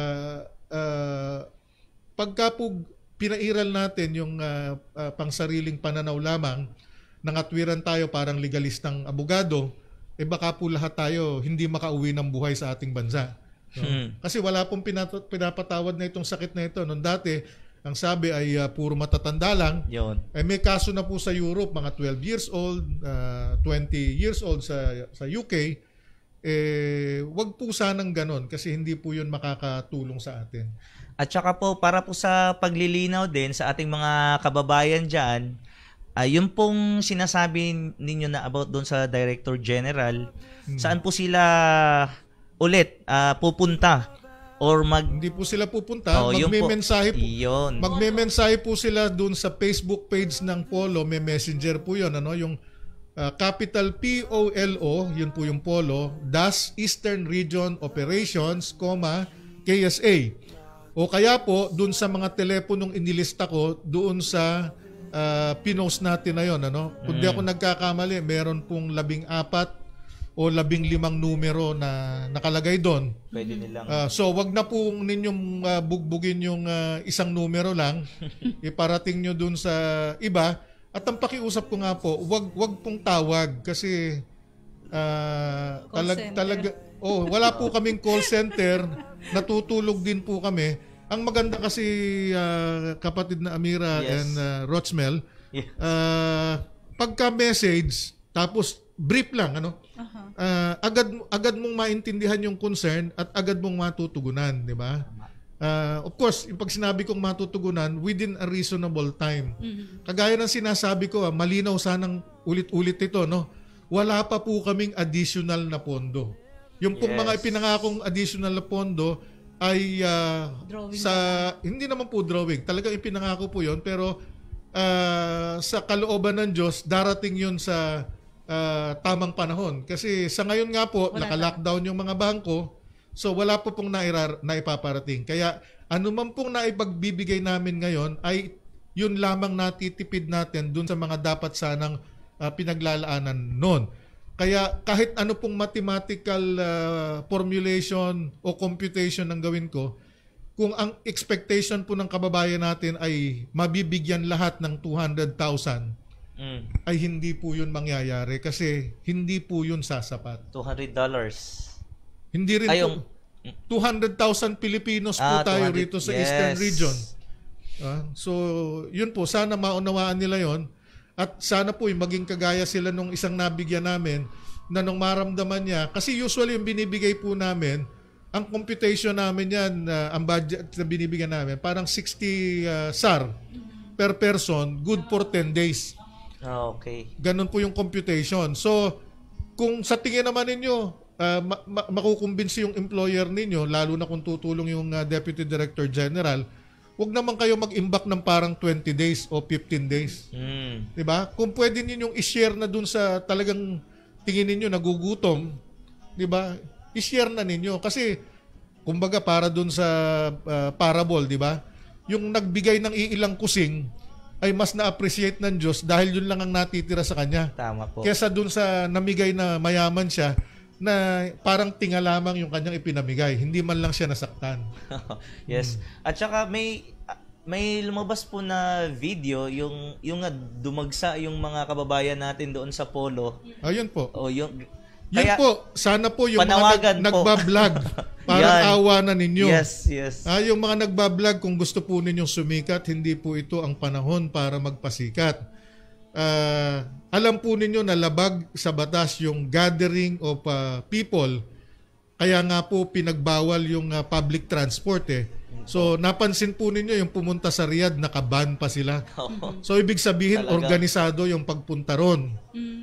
Pagka po pinairal natin yung pangsariling pananaw lamang, nangatwiran tayo parang legalistang abogado, baka po lahat tayo hindi makauwi ng buhay sa ating bansa. Kasi wala pong pinapatawad na itong sakit na ito. Noong dati, ang sabi ay puro matatanda lang. Yun. May kaso na po sa Europe, mga 12 years old, 20 years old sa UK. Wag po sanang ganon kasi hindi po yun makakatulong sa atin. At saka po, para po sa paglilinaw din sa ating mga kababayan dyan, yung pong sinasabi ninyo na about doon sa Director General, saan po sila ulit pupunta or hindi po sila pupunta, magme-mensahe po sila doon sa Facebook page ng Polo, may messenger po 'yon, yung capital POLO, yun po yung Polo, Eastern Region Operations, KSA. O kaya po doon sa mga teleponong inilista ko doon sa pinost natin na 'yon, Kung di ako nagkakamali, meron pong 14 o 15 numero na nakalagay doon. Pwede nilang. So wag na po ninyong bugbugin yung isang numero lang. Iparating nyo doon sa iba. At ang pakiusap ko nga po, wag pong tawag kasi talaga wala po kaming call center. Natutulog din po kami. Ang maganda kasi kapatid na Amira and Rochmel, pagka message tapos brief lang, agad mong maintindihan yung concern at agad mong matutugunan, di ba? Of course, yung pag sinabi kong matutugunan, within a reasonable time. Kagaya ng sinasabi ko, malinaw sanang ulit-ulit ito, wala pa po kaming additional na pondo. Yung pong mga ipinangakong additional na pondo ay hindi naman po drawing. Talagang ipinangako po yon, pero sa kalooban ng Diyos, darating yun sa tamang panahon. Kasi sa ngayon nga po, naka-lockdown yung mga bangko, so wala po pong naipaparating. Kaya anuman pong naipagbibigay namin ngayon ay yun lamang natitipid natin dun sa mga dapat sanang pinaglalaanan noon. Kaya kahit ano pong mathematical formulation o computation ang gawin ko, kung ang expectation po ng kababayan natin ay mabibigyan lahat ng 200,000, ay hindi po yun mangyayari kasi hindi po yun sasapat. $200. Hindi rin po. 200,000 Pilipinos po tayo rito sa Eastern Region. So, yun po. Sana maunawaan nila yon. At sana po maging kagaya sila nung isang nabigyan namin na nung maramdaman niya. Kasi usually yung binibigay po namin, ang computation namin yan, ang budget na binibigyan namin, parang 60 SAR per person, good for 10 days. Okay. Ganun po yung computation. So, kung sa tingin naman ninyo, makukumbinsi yung employer ninyo, lalo na kung tutulong yung Deputy Director General, huwag naman kayo mag-imbak ng parang 20 days o 15 days. Diba? Kung pwede ninyong i-share na dun sa talagang tingin ninyo nagugutom, diba? I-share na ninyo. Kasi, kumbaga para dun sa parable, diba? Yung nagbigay ng iilang kusing, ay mas na-appreciate ng Diyos dahil yun lang ang natitira sa kanya. Tama po. Kesa dun sa namigay na mayaman siya, na parang tinga lamang yung kanyang ipinamigay. Hindi man lang siya nasaktan. Yes. At saka may lumabas po na video yung dumagsa yung mga kababayan natin doon sa Polo. Ayun po. Yun kaya, po, sana po yung mga nagbablog, parang awa na ninyo. Yes. Yung mga nagbablog, kung gusto po ninyong sumikat, hindi po ito ang panahon para magpasikat. Alam po ninyo na labag sa batas yung gathering of people. Kaya nga po pinagbawal yung public transport So napansin po ninyo yung pumunta sa Riyadh, nakaban pa sila. So ibig sabihin organisado yung pagpunta ron.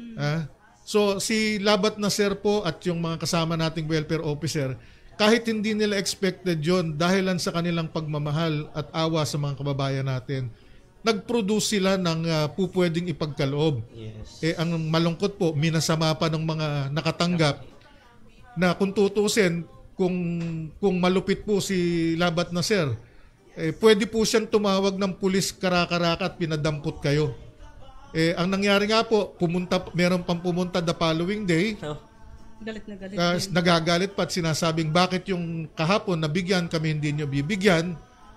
So si Labat Nasser po at yung mga kasama nating welfare officer, kahit hindi nila expected yon, dahilan sa kanilang pagmamahal at awa sa mga kababayan natin, nag-produce sila ng pupwedeng ipagkaloob. Yes. Ang malungkot po, minasama pa ng mga nakatanggap na kung tutusin, kung malupit po si Labat na sir, pwede po siyang tumawag ng pulis karakaraka at pinadampot kayo. Ang nangyari nga po, meron pang pumunta the following day, Galit na galit. nagagalit pa at sinasabing bakit yung kahapon nabigyan kami hindi nyo bibigyan,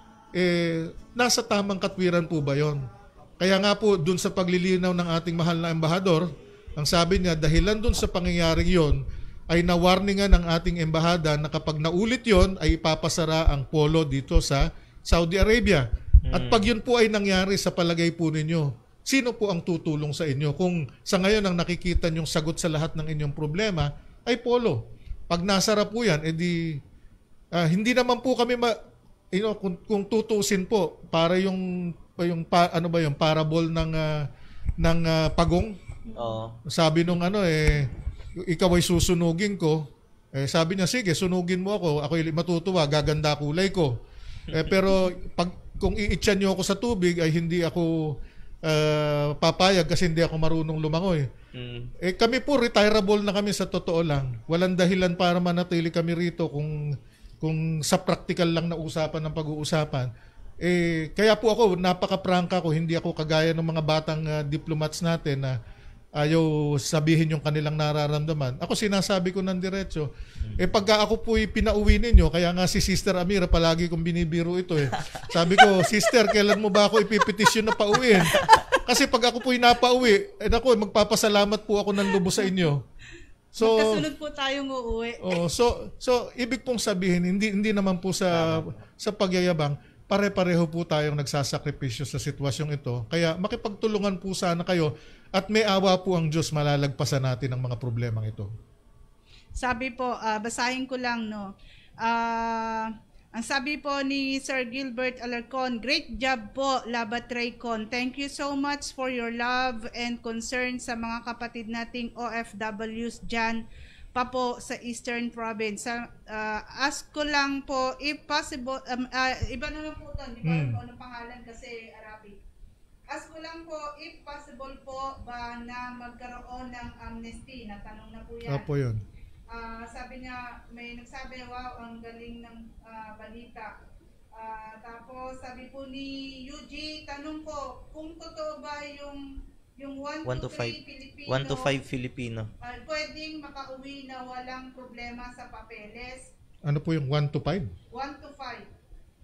nasa tamang katwiran po ba yon? Kaya nga po dun sa paglilinaw ng ating mahal na embahador, ang sabi niya dahilan dun sa pangyayaring yon ay nawarningan ng ating embahada na kapag naulit yon ay ipapasara ang polo dito sa Saudi Arabia. At pag yun po ay nangyari sa palagay po ninyo, sino po ang tutulong sa inyo? Kung sa ngayon ang nakikita nyong sagot sa lahat ng inyong problema ay polo. Pag nasara po yan, edi hindi naman po kami kung tutusin po para yung parable ng pagong. Oo. Sabi nung ikaw ay susunugin ko. Sabi niya, sige, sunugin mo ako. Ako'y matutuwa, gaganda kulay ko. Pero kung iityan niyo ako sa tubig, ay hindi ako papayag kasi hindi ako marunong lumangoy. Kami po, retirable na kami sa totoo lang. Walang dahilan para manatili kami rito kung sa practical lang na usapan ng pag-uusapan. Kaya po ako, napaka-prangka ko, hindi ako kagaya ng mga batang diplomats natin na ayaw sabihin yung kanilang nararamdaman. Ako sinasabi ko ng diretso. Pagka ako po'y pinauwi ninyo, kaya nga si Sister Amira palagi kong binibiro ito Sabi ko, Sister, kailan mo ba ako ipipetisyon na pauwiin? Kasi pag ako po'y napauwi, magpapasalamat po ako ng lubos sa inyo. So, magkasunod po tayong uuwi. So ibig pong sabihin, hindi naman po sa pagyayabang, pare-pareho po tayong nagsasakripisyo sa sitwasyong ito. Kaya makipagtulungan po sana kayo at may awa po ang Diyos, malalagpasan natin ang mga problemang ito. Sabi po, basahin ko lang, no. Ang sabi po ni Sir Gilbert Alarcon, great job po, Labat Raycon. Thank you so much for your love and concern sa mga kapatid nating OFWs dyan pa po sa Eastern Province. Ask ko lang po, if possible, iba naman po ito, di ba? Ano pangalan kasi Arabic. Ask ko lang po, if possible po ba na magkaroon ng amnesty? Natanong na po yan. Opo yun. Sabi niya, may nagsabi, wow, ang galing ng balita. Tapos sabi po ni UG, tanong ko, kung totoo ba yung 1 to 3 Filipino, 1 to 5 Filipino, pwedeng makauwi na walang problema sa papeles? Ano po yung 1 to 5? 1 to 5.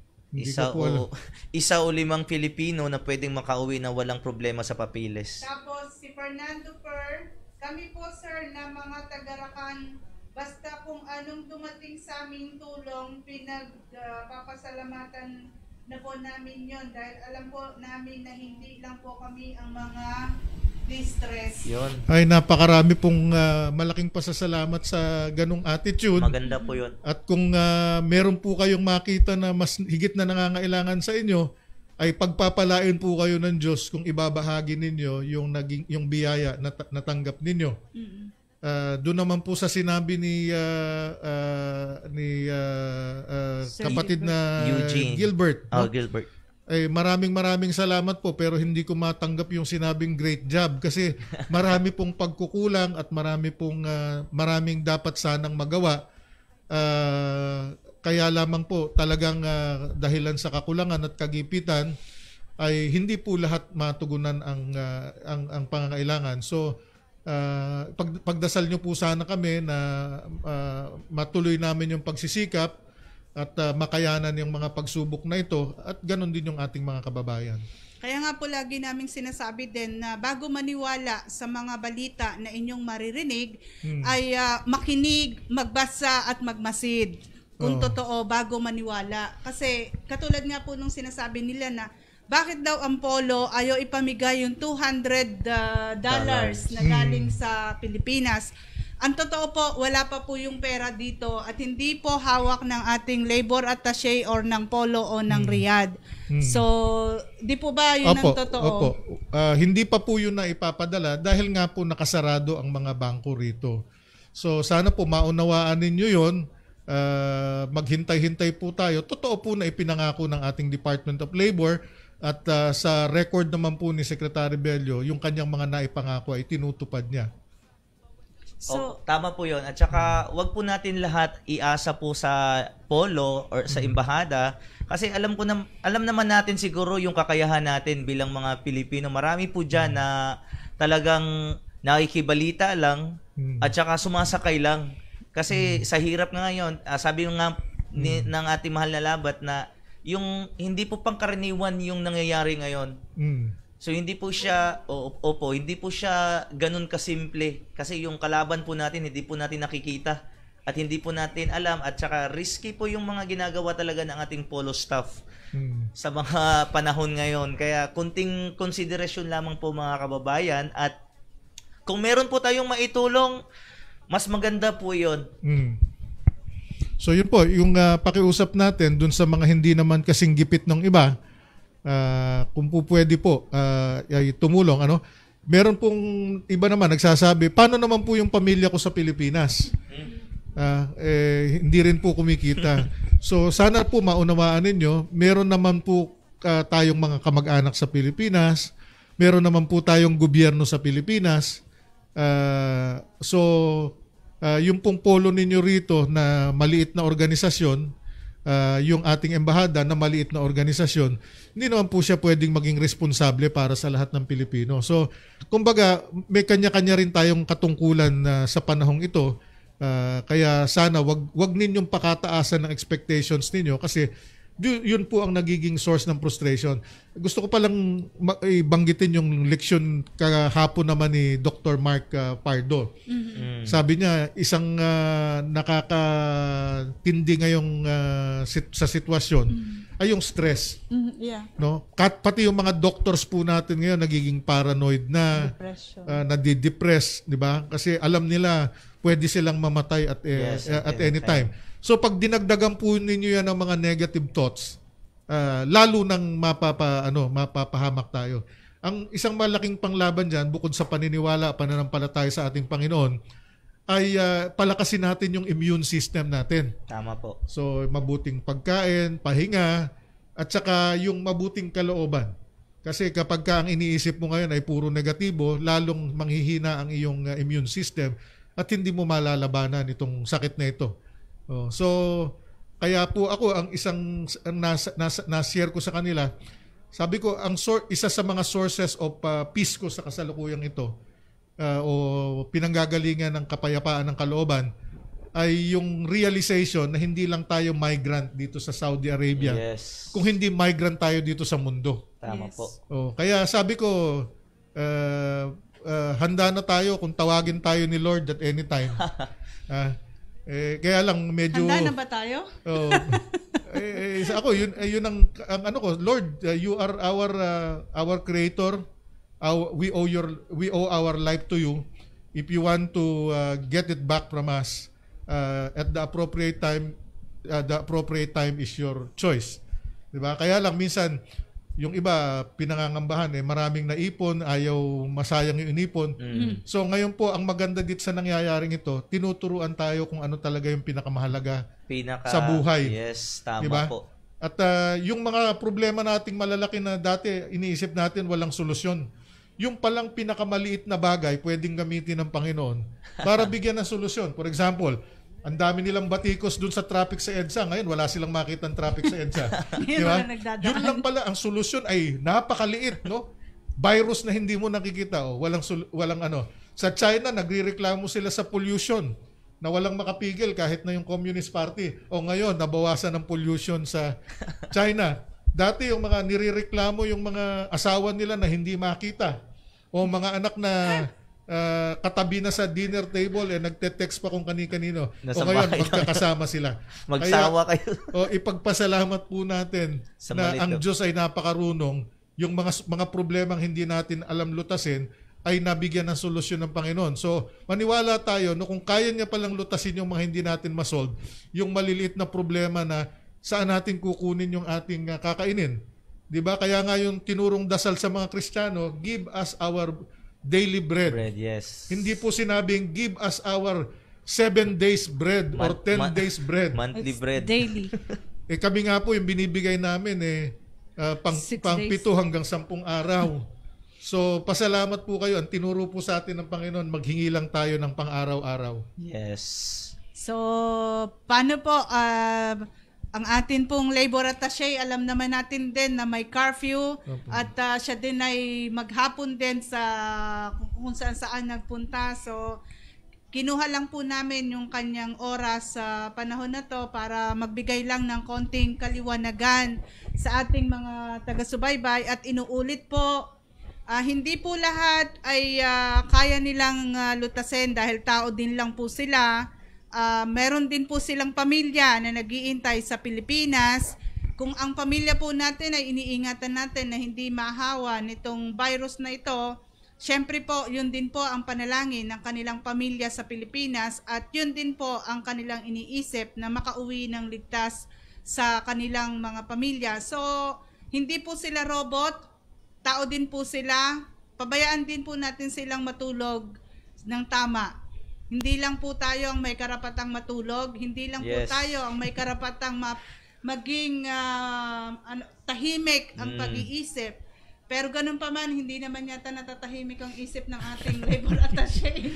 Isa o 5 Filipino na pwedeng makauwi na walang problema sa papeles. Tapos si Fernando Per, kami po sir na mga taga-Rakan, basta kung anong dumating sa aming tulong, pinagpapasalamatan na po namin yon dahil alam po namin na hindi lang po kami ang mga distress. Yun. Ay, napakarami pong malaking pasasalamat sa ganung attitude. Maganda po yun. At kung meron po kayong makita na mas higit na nangangailangan sa inyo, ay pagpapalain po kayo ng Diyos kung ibabahagi ninyo yung biyaya na natanggap ninyo. Doon naman po sa sinabi ni kapatid na Eugene. Gilbert. No? Gilbert. Maraming salamat po, pero hindi ko matanggap yung sinabing great job kasi marami pong pagkukulang at maraming dapat sanang magawa. Kaya lamang po talagang dahilan sa kakulangan at kagipitan ay hindi po lahat matugunan ang pangangailangan. So pagdasal niyo po sana kami na matuloy namin yung pagsisikap at makayanan yung mga pagsubok na ito at ganon din yung ating mga kababayan. Kaya nga po lagi naming sinasabi din na bago maniwala sa mga balita na inyong maririnig ay makinig, magbasa at magmasid kung totoo bago maniwala. Kasi katulad nga po nung sinasabi nila na bakit daw ang polo ayaw ipamigay yung $200 na galing sa Pilipinas. Ang totoo po, wala pa po yung pera dito at hindi po hawak ng ating labor attaché or ng polo o ng Riyadh. So, di po ba yun ang totoo? Opo. Hindi pa po yun na ipapadala dahil nga po nakasarado ang mga bangko rito. So, sana po maunawaan ninyo yun. Maghintay-hintay po tayo. Totoo po na ipinangako ng ating Department of Labor At sa record naman po ni Secretary Bello, yung kanyang mga naipangako ay tinutupad niya. So, Tama po yun. At saka, wag po natin lahat iasa po sa polo or sa embahada. Kasi alam naman natin siguro yung kakayahan natin bilang mga Pilipino. Marami po dyan na talagang nakikibalita lang at saka sumasakay lang. Kasi sa hirap nga ngayon, sabi nga ng ating mahal na Labat na yung hindi po pangkaraniwan yung nangyayari ngayon. So hindi po siya hindi po siya ganun kasimple kasi yung kalaban po natin hindi po natin nakikita at hindi po natin alam at saka risky po yung mga ginagawa talaga ng ating polo staff sa mga panahon ngayon. Kaya kunting konsiderasyon lamang po mga kababayan at kung meron po tayong maitulong, mas maganda po 'yon. So yun po, yung pakiusap natin dun sa mga hindi naman kasing gipit ng iba, kung po pwede po ay tumulong. Meron pong iba naman nagsasabi, paano naman po yung pamilya ko sa Pilipinas? Hindi rin po kumikita. So sana po maunawaan ninyo, meron naman po tayong mga kamag-anak sa Pilipinas, meron naman po tayong gobyerno sa Pilipinas. Yung pong polo ninyo rito na maliit na organisasyon, yung ating embahada na maliit na organisasyon, hindi naman po siya pwedeng maging responsable para sa lahat ng Pilipino. So, kumbaga, may kanya-kanya rin tayong katungkulan sa panahong ito. Kaya sana wag ninyong pakataasan ng expectations ninyo kasi yun po ang nagiging source ng frustration. Gusto ko palang ibanggitin yung leksyon kahapon naman ni Dr. Mark Pardo. Sabi niya, isang nakakatindi ngayong sa sitwasyon ay yung stress. No? Pati yung mga doctors po natin ngayon nagiging paranoid na, nadidepress, di ba? Kasi alam nila pwede silang mamatay at any time. So pag dinagdagan po ninyo yan ng mga negative thoughts, lalo nang mapapahamak tayo. Ang isang malaking panglaban dyan, bukod sa paniniwala, pananampalataya sa ating Panginoon, ay palakasin natin yung immune system natin. Tama po. So mabuting pagkain, pahinga, at saka yung mabuting kalooban. Kasi kapag ang iniisip mo ngayon ay puro negatibo, lalong manghihina ang iyong immune system at hindi mo malalabanan itong sakit na ito. So, kaya po ako ang isang na-share ko sa kanila, sabi ko, isa sa mga sources of peace ko sa kasalukuyang ito o pinanggagalingan ng kapayapaan ng kalooban ay yung realization na hindi lang tayo migrant dito sa Saudi Arabia. Yes. Kung hindi migrant tayo dito sa mundo. Tama po. Kaya sabi ko, handa na tayo kung tawagin tayo ni Lord at any time. Kaya lang medyo handa na ba tayo? Ako yun ang ano ko, Lord, you are our creator. We owe our life to you. If you want to get it back from us at the appropriate time is your choice. 'Di ba? Kaya lang minsan yung iba pinangangambahan maraming naipon, ayaw masayang yung inipon. So ngayon po ang maganda dito sa nangyayaring ito, tinuturuan tayo kung ano talaga yung pinakamahalaga sa buhay. Yes, tama diba? po. At yung mga problema nating malalaki na dati iniisip natin walang solusyon. Yung palang pinakamaliit na bagay pwedeng gamitin ng Panginoon para bigyan ng solusyon. For example, ang dami nilang batikos dun sa traffic sa EDSA. Ngayon, wala silang makitang traffic sa EDSA. Diba? Yun lang pala, ang solusyon ay napakaliit, no? Virus na hindi mo nakikita. Walang ano. Sa China, nagrereklamo sila sa pollution na walang makapigil kahit na yung Communist Party. Ngayon, nabawasan ng pollution sa China. Dati yung mga nirereklamo yung mga asawa nila na hindi makita. O mga anak na katabi na sa dinner table nagte-text pa kung kani-kanino. Ngayon, magkakasama sila. Magsawa kayo. Ipagpasalamat po natin na ang Diyos ay napakarunong. Yung mga problemang hindi natin alam lutasin ay nabigyan ng solusyon ng Panginoon. So, maniwala tayo no, kung kaya niya palang lutasin yung mga hindi natin masolve, yung maliliit na problema na saan natin kukunin yung ating kakainin. 'Di ba? Kaya nga yung tinurong dasal sa mga Kristiyano, give us our daily bread. Yes. Hindi po sinabing give us our 7 days bread or 10 days bread. Monthly bread. Daily. Kami nga po yung binibigay namin 6 pang days. 7 hanggang 10 araw. So, pasalamat po kayo. Ang tinuro po sa atin ng Panginoon, maghingi lang tayo ng pang-araw-araw. Yes. So, paano po, ang atin pong labor attaché, alam naman natin din na may curfew at siya din ay maghapon din sa kung saan nagpunta. So, kinuha lang po namin yung kanyang oras sa panahon na to para magbigay lang ng konting kaliwanagan sa ating mga taga-subaybay at inuulit po, hindi po lahat ay kaya nilang lutasin dahil tao din lang po sila. Meron din po silang pamilya na nag-iintay sa Pilipinas. Kung ang pamilya po natin ay iniingatan natin na hindi mahawa nitong virus na ito, syempre po, yun din po ang panalangin ng kanilang pamilya sa Pilipinas at yun din po ang kanilang iniisip na makauwi ng ligtas sa kanilang mga pamilya. So, hindi po sila robot, tao din po sila, pabayaan din po natin silang matulog ng tama. Hindi lang po tayo ang may karapatang matulog, hindi lang po tayo ang may karapatang maging tahimik ang pag-iisip. Pero ganun pa man, hindi naman yata natatahimik ang isip ng ating labor attaché.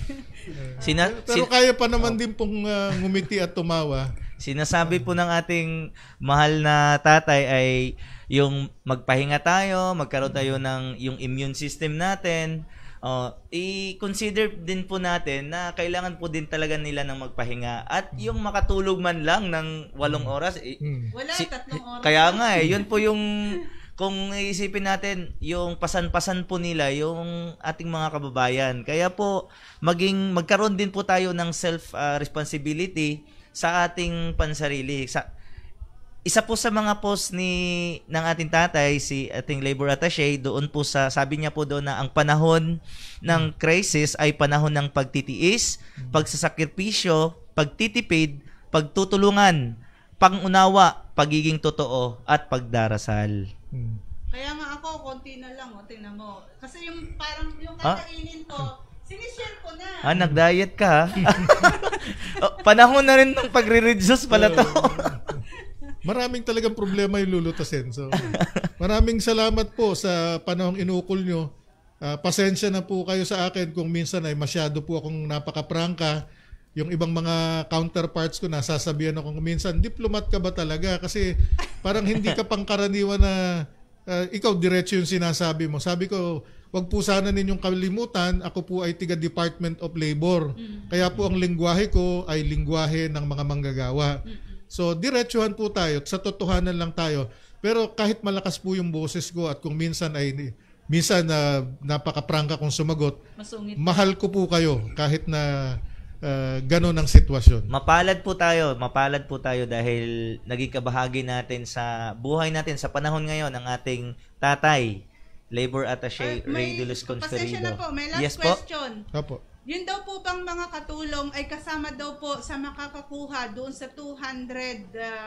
Pero kaya pa naman din pong ngumiti at tumawa. Sinasabi po ng ating mahal na tatay ay yung magpahinga tayo, magkaroon tayo ng yung immune system natin. I-consider din po natin na kailangan po din talaga nila ng magpahinga at yung makatulog man lang ng 8 oras. Wala, 3 oras. Kaya nga yun po yung kung iisipin natin yung pasan-pasan po nila yung ating mga kababayan. Kaya po magkaroon din po tayo ng self responsibility sa ating pansarili. Isa po sa mga post ng ating tatay, si ating labor attaché, doon po sabi niya po doon na ang panahon ng crisis ay panahon ng pagtitiis, pagsasakripisyo, pagtitipid, pagtutulungan, pangunawa, pagiging totoo, at pagdarasal. Kaya nga ako, konti na lang, tingnan mo. Kasi yung parang yung kakainin ko, sinishare ko na. Nag-diet ka, ha? Panahon na rin ng pagre-reduce pala to. Maraming talagang problema yung lulutasin. So, maraming salamat po sa panahong inukol nyo. Pasensya na po kayo sa akin kung minsan ay masyado po akong napaka-prangka. Yung ibang mga counterparts ko, nasasabihan ako minsan, diplomat ka ba talaga? Kasi parang hindi ka pangkaraniwan na ikaw diretso yung sinasabi mo. Sabi ko, wag po sana ninyong kalimutan, ako po ay tiga Department of Labor. Kaya po ang lingwahe ko ay lingwahe ng mga manggagawa. So, diretsuhan po tayo. Sa totohanan lang tayo. Pero kahit malakas po yung boses ko at kung minsan napaka-prangka kong sumagot, Masungit. mahal ko po kayo kahit na gano'n ang sitwasyon. Mapalad po tayo dahil naging kabahagi natin sa buhay natin sa panahon ngayon ng ating tatay, labor attaché Ray de Luz Pasensya na Consferido. po, may last Yes po. question. Opo. Yun daw po bang mga katulong ay kasama daw po sa makakakuha doon sa $200?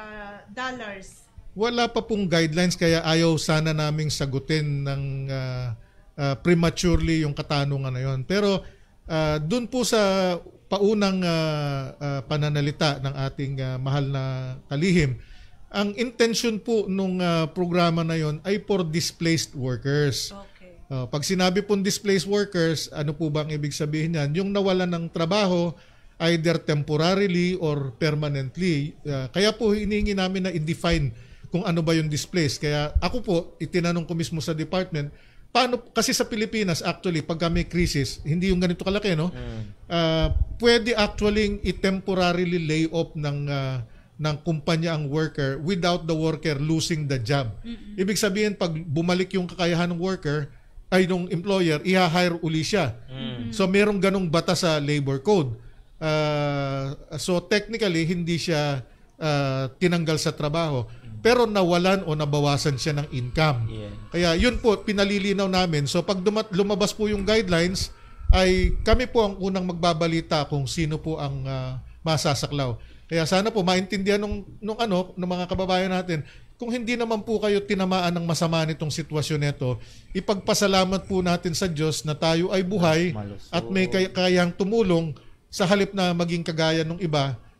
Wala pa pong guidelines kaya ayaw sana naming sagutin ng prematurely yung katanungan na yun. Pero doon po sa paunang pananalita ng ating mahal na kalihim, ang intention po nung programa na yon ay for displaced workers. Okay. Pag sinabi pong displaced workers, ano po ba ang ibig sabihin yan? Yung nawalan ng trabaho, either temporarily or permanently. Kaya po hinihingi namin na i-define kung ano ba yung displaced. Kaya ako po, itinanong ko mismo sa department, paano, kasi sa Pilipinas actually, pag may crisis, hindi yung ganito kalaki, no? Pwede actually i-temporarily lay off ng kumpanya ang worker without the worker losing the job. Ibig sabihin, pag bumalik yung kakayahan ng worker, ay nung employer, i-hire uli siya. So, merong ganong batas sa labor code. So, technically, hindi siya tinanggal sa trabaho. Pero nawalan o nabawasan siya ng income. Yeah. Kaya yun po, pinalilinaw namin. So, pag lumabas po yung guidelines, ay kami po ang unang magbabalita kung sino po ang masasaklaw. Kaya sana po maintindihan ng mga kababayan natin, kung hindi naman po kayo tinamaan ng masama nitong sitwasyon nito, ipagpasalamat po natin sa Diyos na tayo ay buhay at may kayang tumulong sa halip na maging kagaya ng iba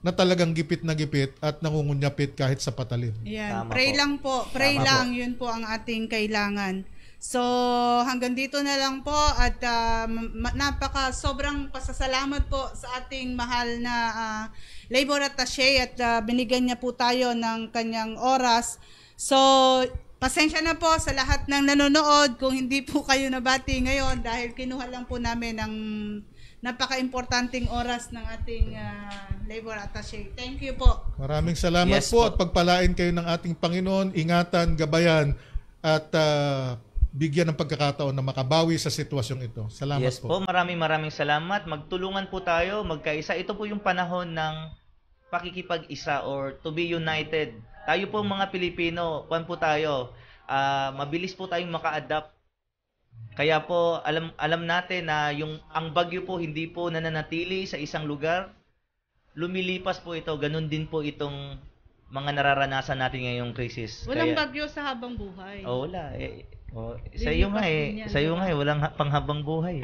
na talagang gipit na gipit at nangungunyapit kahit sa patalim. Yan. Tama Pray po. lang po. Pray Tama lang. po. Yun po ang ating kailangan. So, hanggang dito na lang po at sobrang pasasalamat po sa ating mahal na labor attaché at binigyan niya po tayo ng kanyang oras. So, pasensya na po sa lahat ng nanonood kung hindi po kayo nabati ngayon dahil kinuha lang po namin ang napaka-importanting oras ng ating labor attaché. Thank you po. Maraming salamat Yes po po. at pagpalain kayo ng ating Panginoon, ingatan, gabayan at bigyan ng pagkakataon na makabawi sa sitwasyong ito. Salamat Yes po. po, maraming salamat. Magtulungan po tayo, magkaisa. Ito po yung panahon ng pakikipag-isa or to be united. Tayo po mga Pilipino, po tayo, mabilis po tayong maka-adapt. Kaya po, alam natin na ang bagyo po hindi po nananatili sa isang lugar. Lumilipas po ito, ganun din po itong mga nararanasan natin ngayong krisis. Walang Kaya, bagyo sa habang buhay. Oh, wala. Sa iyo nga din yan, sa iyo diba? nga walang panghabang buhay.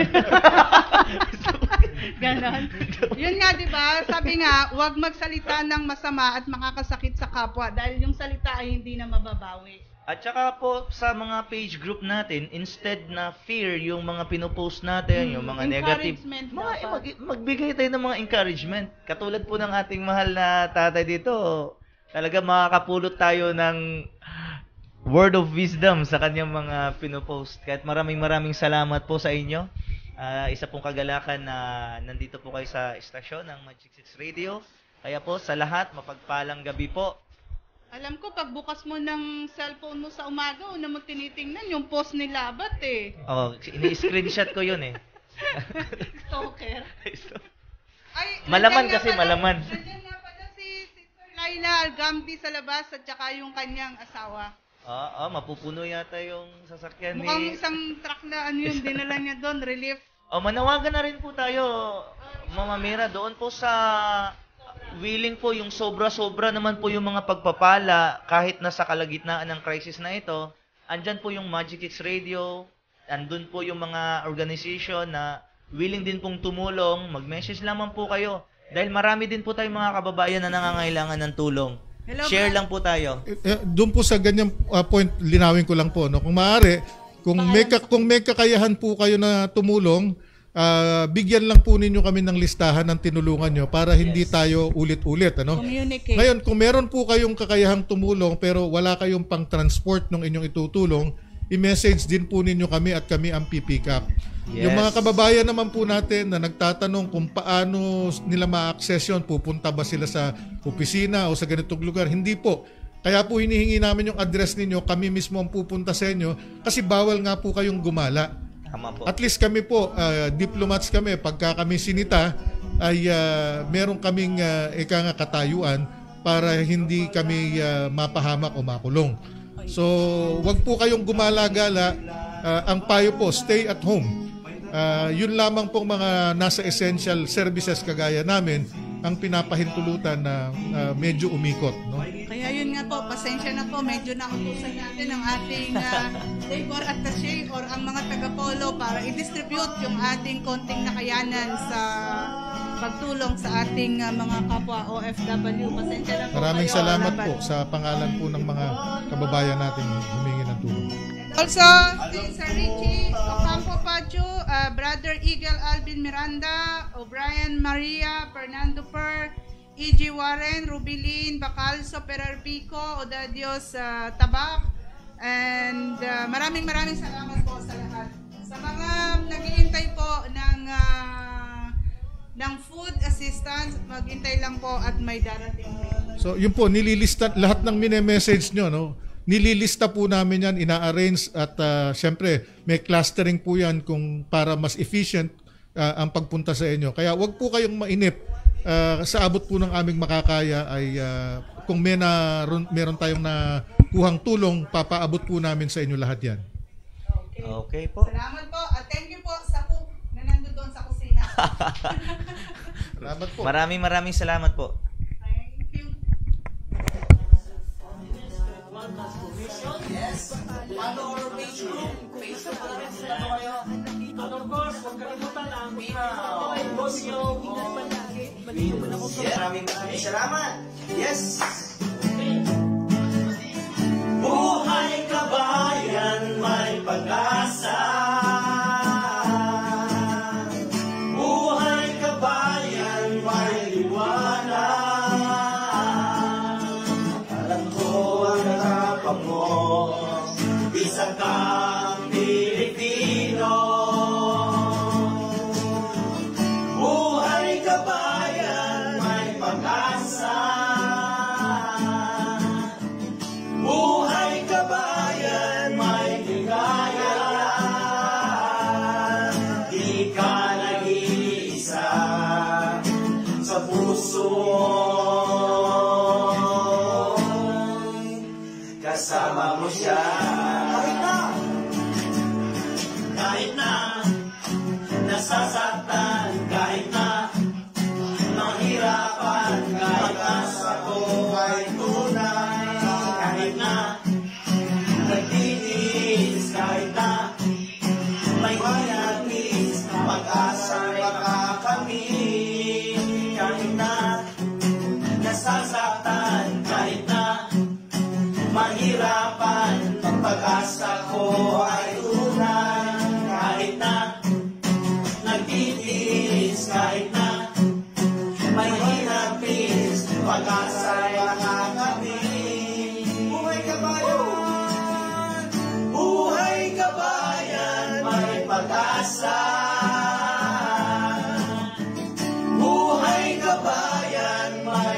Ganon. Yun nga, di ba? Sabi nga, huwag magsalita ng masama at makakasakit sa kapwa dahil yung salita ay hindi na mababawi. At saka po sa mga page group natin, instead na fear yung mga pinopost natin, yung mga negative, Encouragement mga, dapat. magbigay tayo ng mga encouragement. Katulad po ng ating mahal na tatay dito, talaga makakapulot tayo ng word of wisdom sa kanyang mga pinopost. Kahit maraming salamat po sa inyo. Isa pong kagalakan na nandito po kayo sa istasyon ng Magic 6 Radio. Kaya po sa lahat, mapagpalang gabi po. Alam ko, pag bukas mo ng cellphone mo sa umaga, una mo tinitingnan yung post ni Labat eh. Ini-screenshot ko yun eh. Stalker. Ay, Malaman nandiyan nga kasi, pala- malaman. Nandiyan nga pala si Sister Laila Algamdi sa labas at saka yung kanyang asawa. Mapupuno yata yung sasakyan ni... Mukhang isang truck na ano yun, dinala niya doon, relief. Manawagan na rin po tayo, Mama Mira, doon po sa willing po yung sobra-sobra naman po yung mga pagpapala kahit nasa kalagitnaan ng crisis na ito. Andyan po yung Magic X Radio, andun po yung mga organization na willing din pong tumulong. Mag-message lamang po kayo dahil marami din po tayong mga kababayan na nangangailangan ng tulong. Hello, Share Brad. lang po tayo. Doon po sa ganyang point, linawin ko lang po. No? Kung maaari, kung may kakayahan po kayo na tumulong, bigyan lang po ninyo kami ng listahan ng tinulungan nyo para hindi tayo ulit-ulit. Ano? Communicate. Ngayon, kung meron po kayong kakayahang tumulong pero wala kayong pang-transport ng inyong itutulong, i-message din po ninyo kami at kami ang pipick up. Yes. Yung mga kababayan naman po natin na nagtatanong kung paano nila ma-access yun, pupunta ba sila sa opisina o sa ganitong lugar, hindi po. Kaya po hinihingi namin yung address ninyo, kami mismo ang pupunta sa inyo kasi bawal nga po kayong gumala. Tama po. At least kami po, diplomats kami, pagka kami sinita, ay meron kaming katayuan para hindi kami mapahamak o makulong. So, wag po kayong gumala-gala. Ang payo po, stay at home. Yun lamang pong mga nasa essential services kagaya namin ang pinapahintulutan na medyo umikot. No? Kaya yun nga po, pasensya na po, medyo nautusan natin ang ating labor attaché or ang mga taga-polo para i-distribute yung ating konting nakayanan sa pagtulong sa ating mga kapwa OFW. Pasensya na po Maraming kayo, salamat Labat. po sa pangalan po ng mga kababayan natin humingi ng tulong. Also, si Sir Richie Ocampo Pacho, Brother Eagle Alvin Miranda, O'Brien Maria, Fernando Per, E.G. Warren, Rubilin, Bacalso, Perarpico, Odadios Tabak, and maraming salamat po sa lahat. Sa mga naghihintay po ng food assistance, maghintay lang po at may darating po. So, yun po, nililista lahat ng mini-message nyo, no? Nililista po namin yan, ina-arrange at syempre may clustering po yan kung para mas efficient ang pagpunta sa inyo. Kaya wag po kayong mainip. Sa abot po ng aming makakaya ay kung meron tayong nakuhang tulong, papaabot po namin sa inyo lahat yan. Okay po. Salamat po at thank you po sa cook na nandun doon sa kusina. Salamat po. Maraming salamat po. Thank you. Follow our page group. Facebook na rin sila kayo. At of course, huwag kalimutan ang Romeo nandito man ako sa... Maraming salamat. Yes. Buhay kabayan, may pag-asa. Buhay kabayan, may liwanag. Alam ko ang harapan mo, isang kang Pilipino. Buhay kabayan, may pag-asa. Buhay kabayan, may ligaya. Di ka nag-iisa sa puso mo. Kasama mo siya. Kahit na nasasaktan, kahit na mahirapan, kahit asa ko ay tunay, kahit na nagtitis, kahit na may hinagis, pag-asa baka kami, kahit na nasasaktan, kahit na mahirapan, ang pag-asa ko ay tunay, kahit na nagtitis, kahit na may hinagis, pag-asa baka kami. Buhay kabayan, buhay kabayan, may pag-asa. Buhay kabayan, may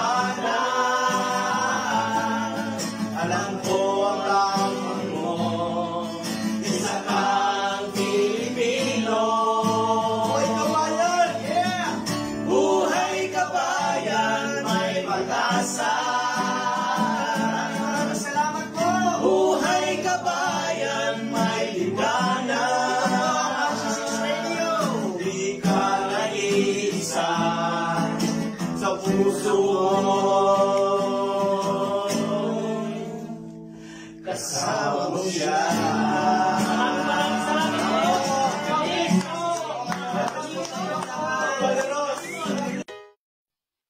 liwanag. Alam ko ang lamang mo, isa kang Pilipino. Buhay kabayan, yeah! Buhay kabayan, may pag-asa. Salamat po! Buhay kabayan, may liwanag. Di ka nag-iisa sa puso mo. Kasama mo siya.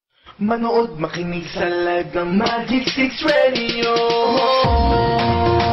Manood, makinig sa live ng Magic 6 Radio.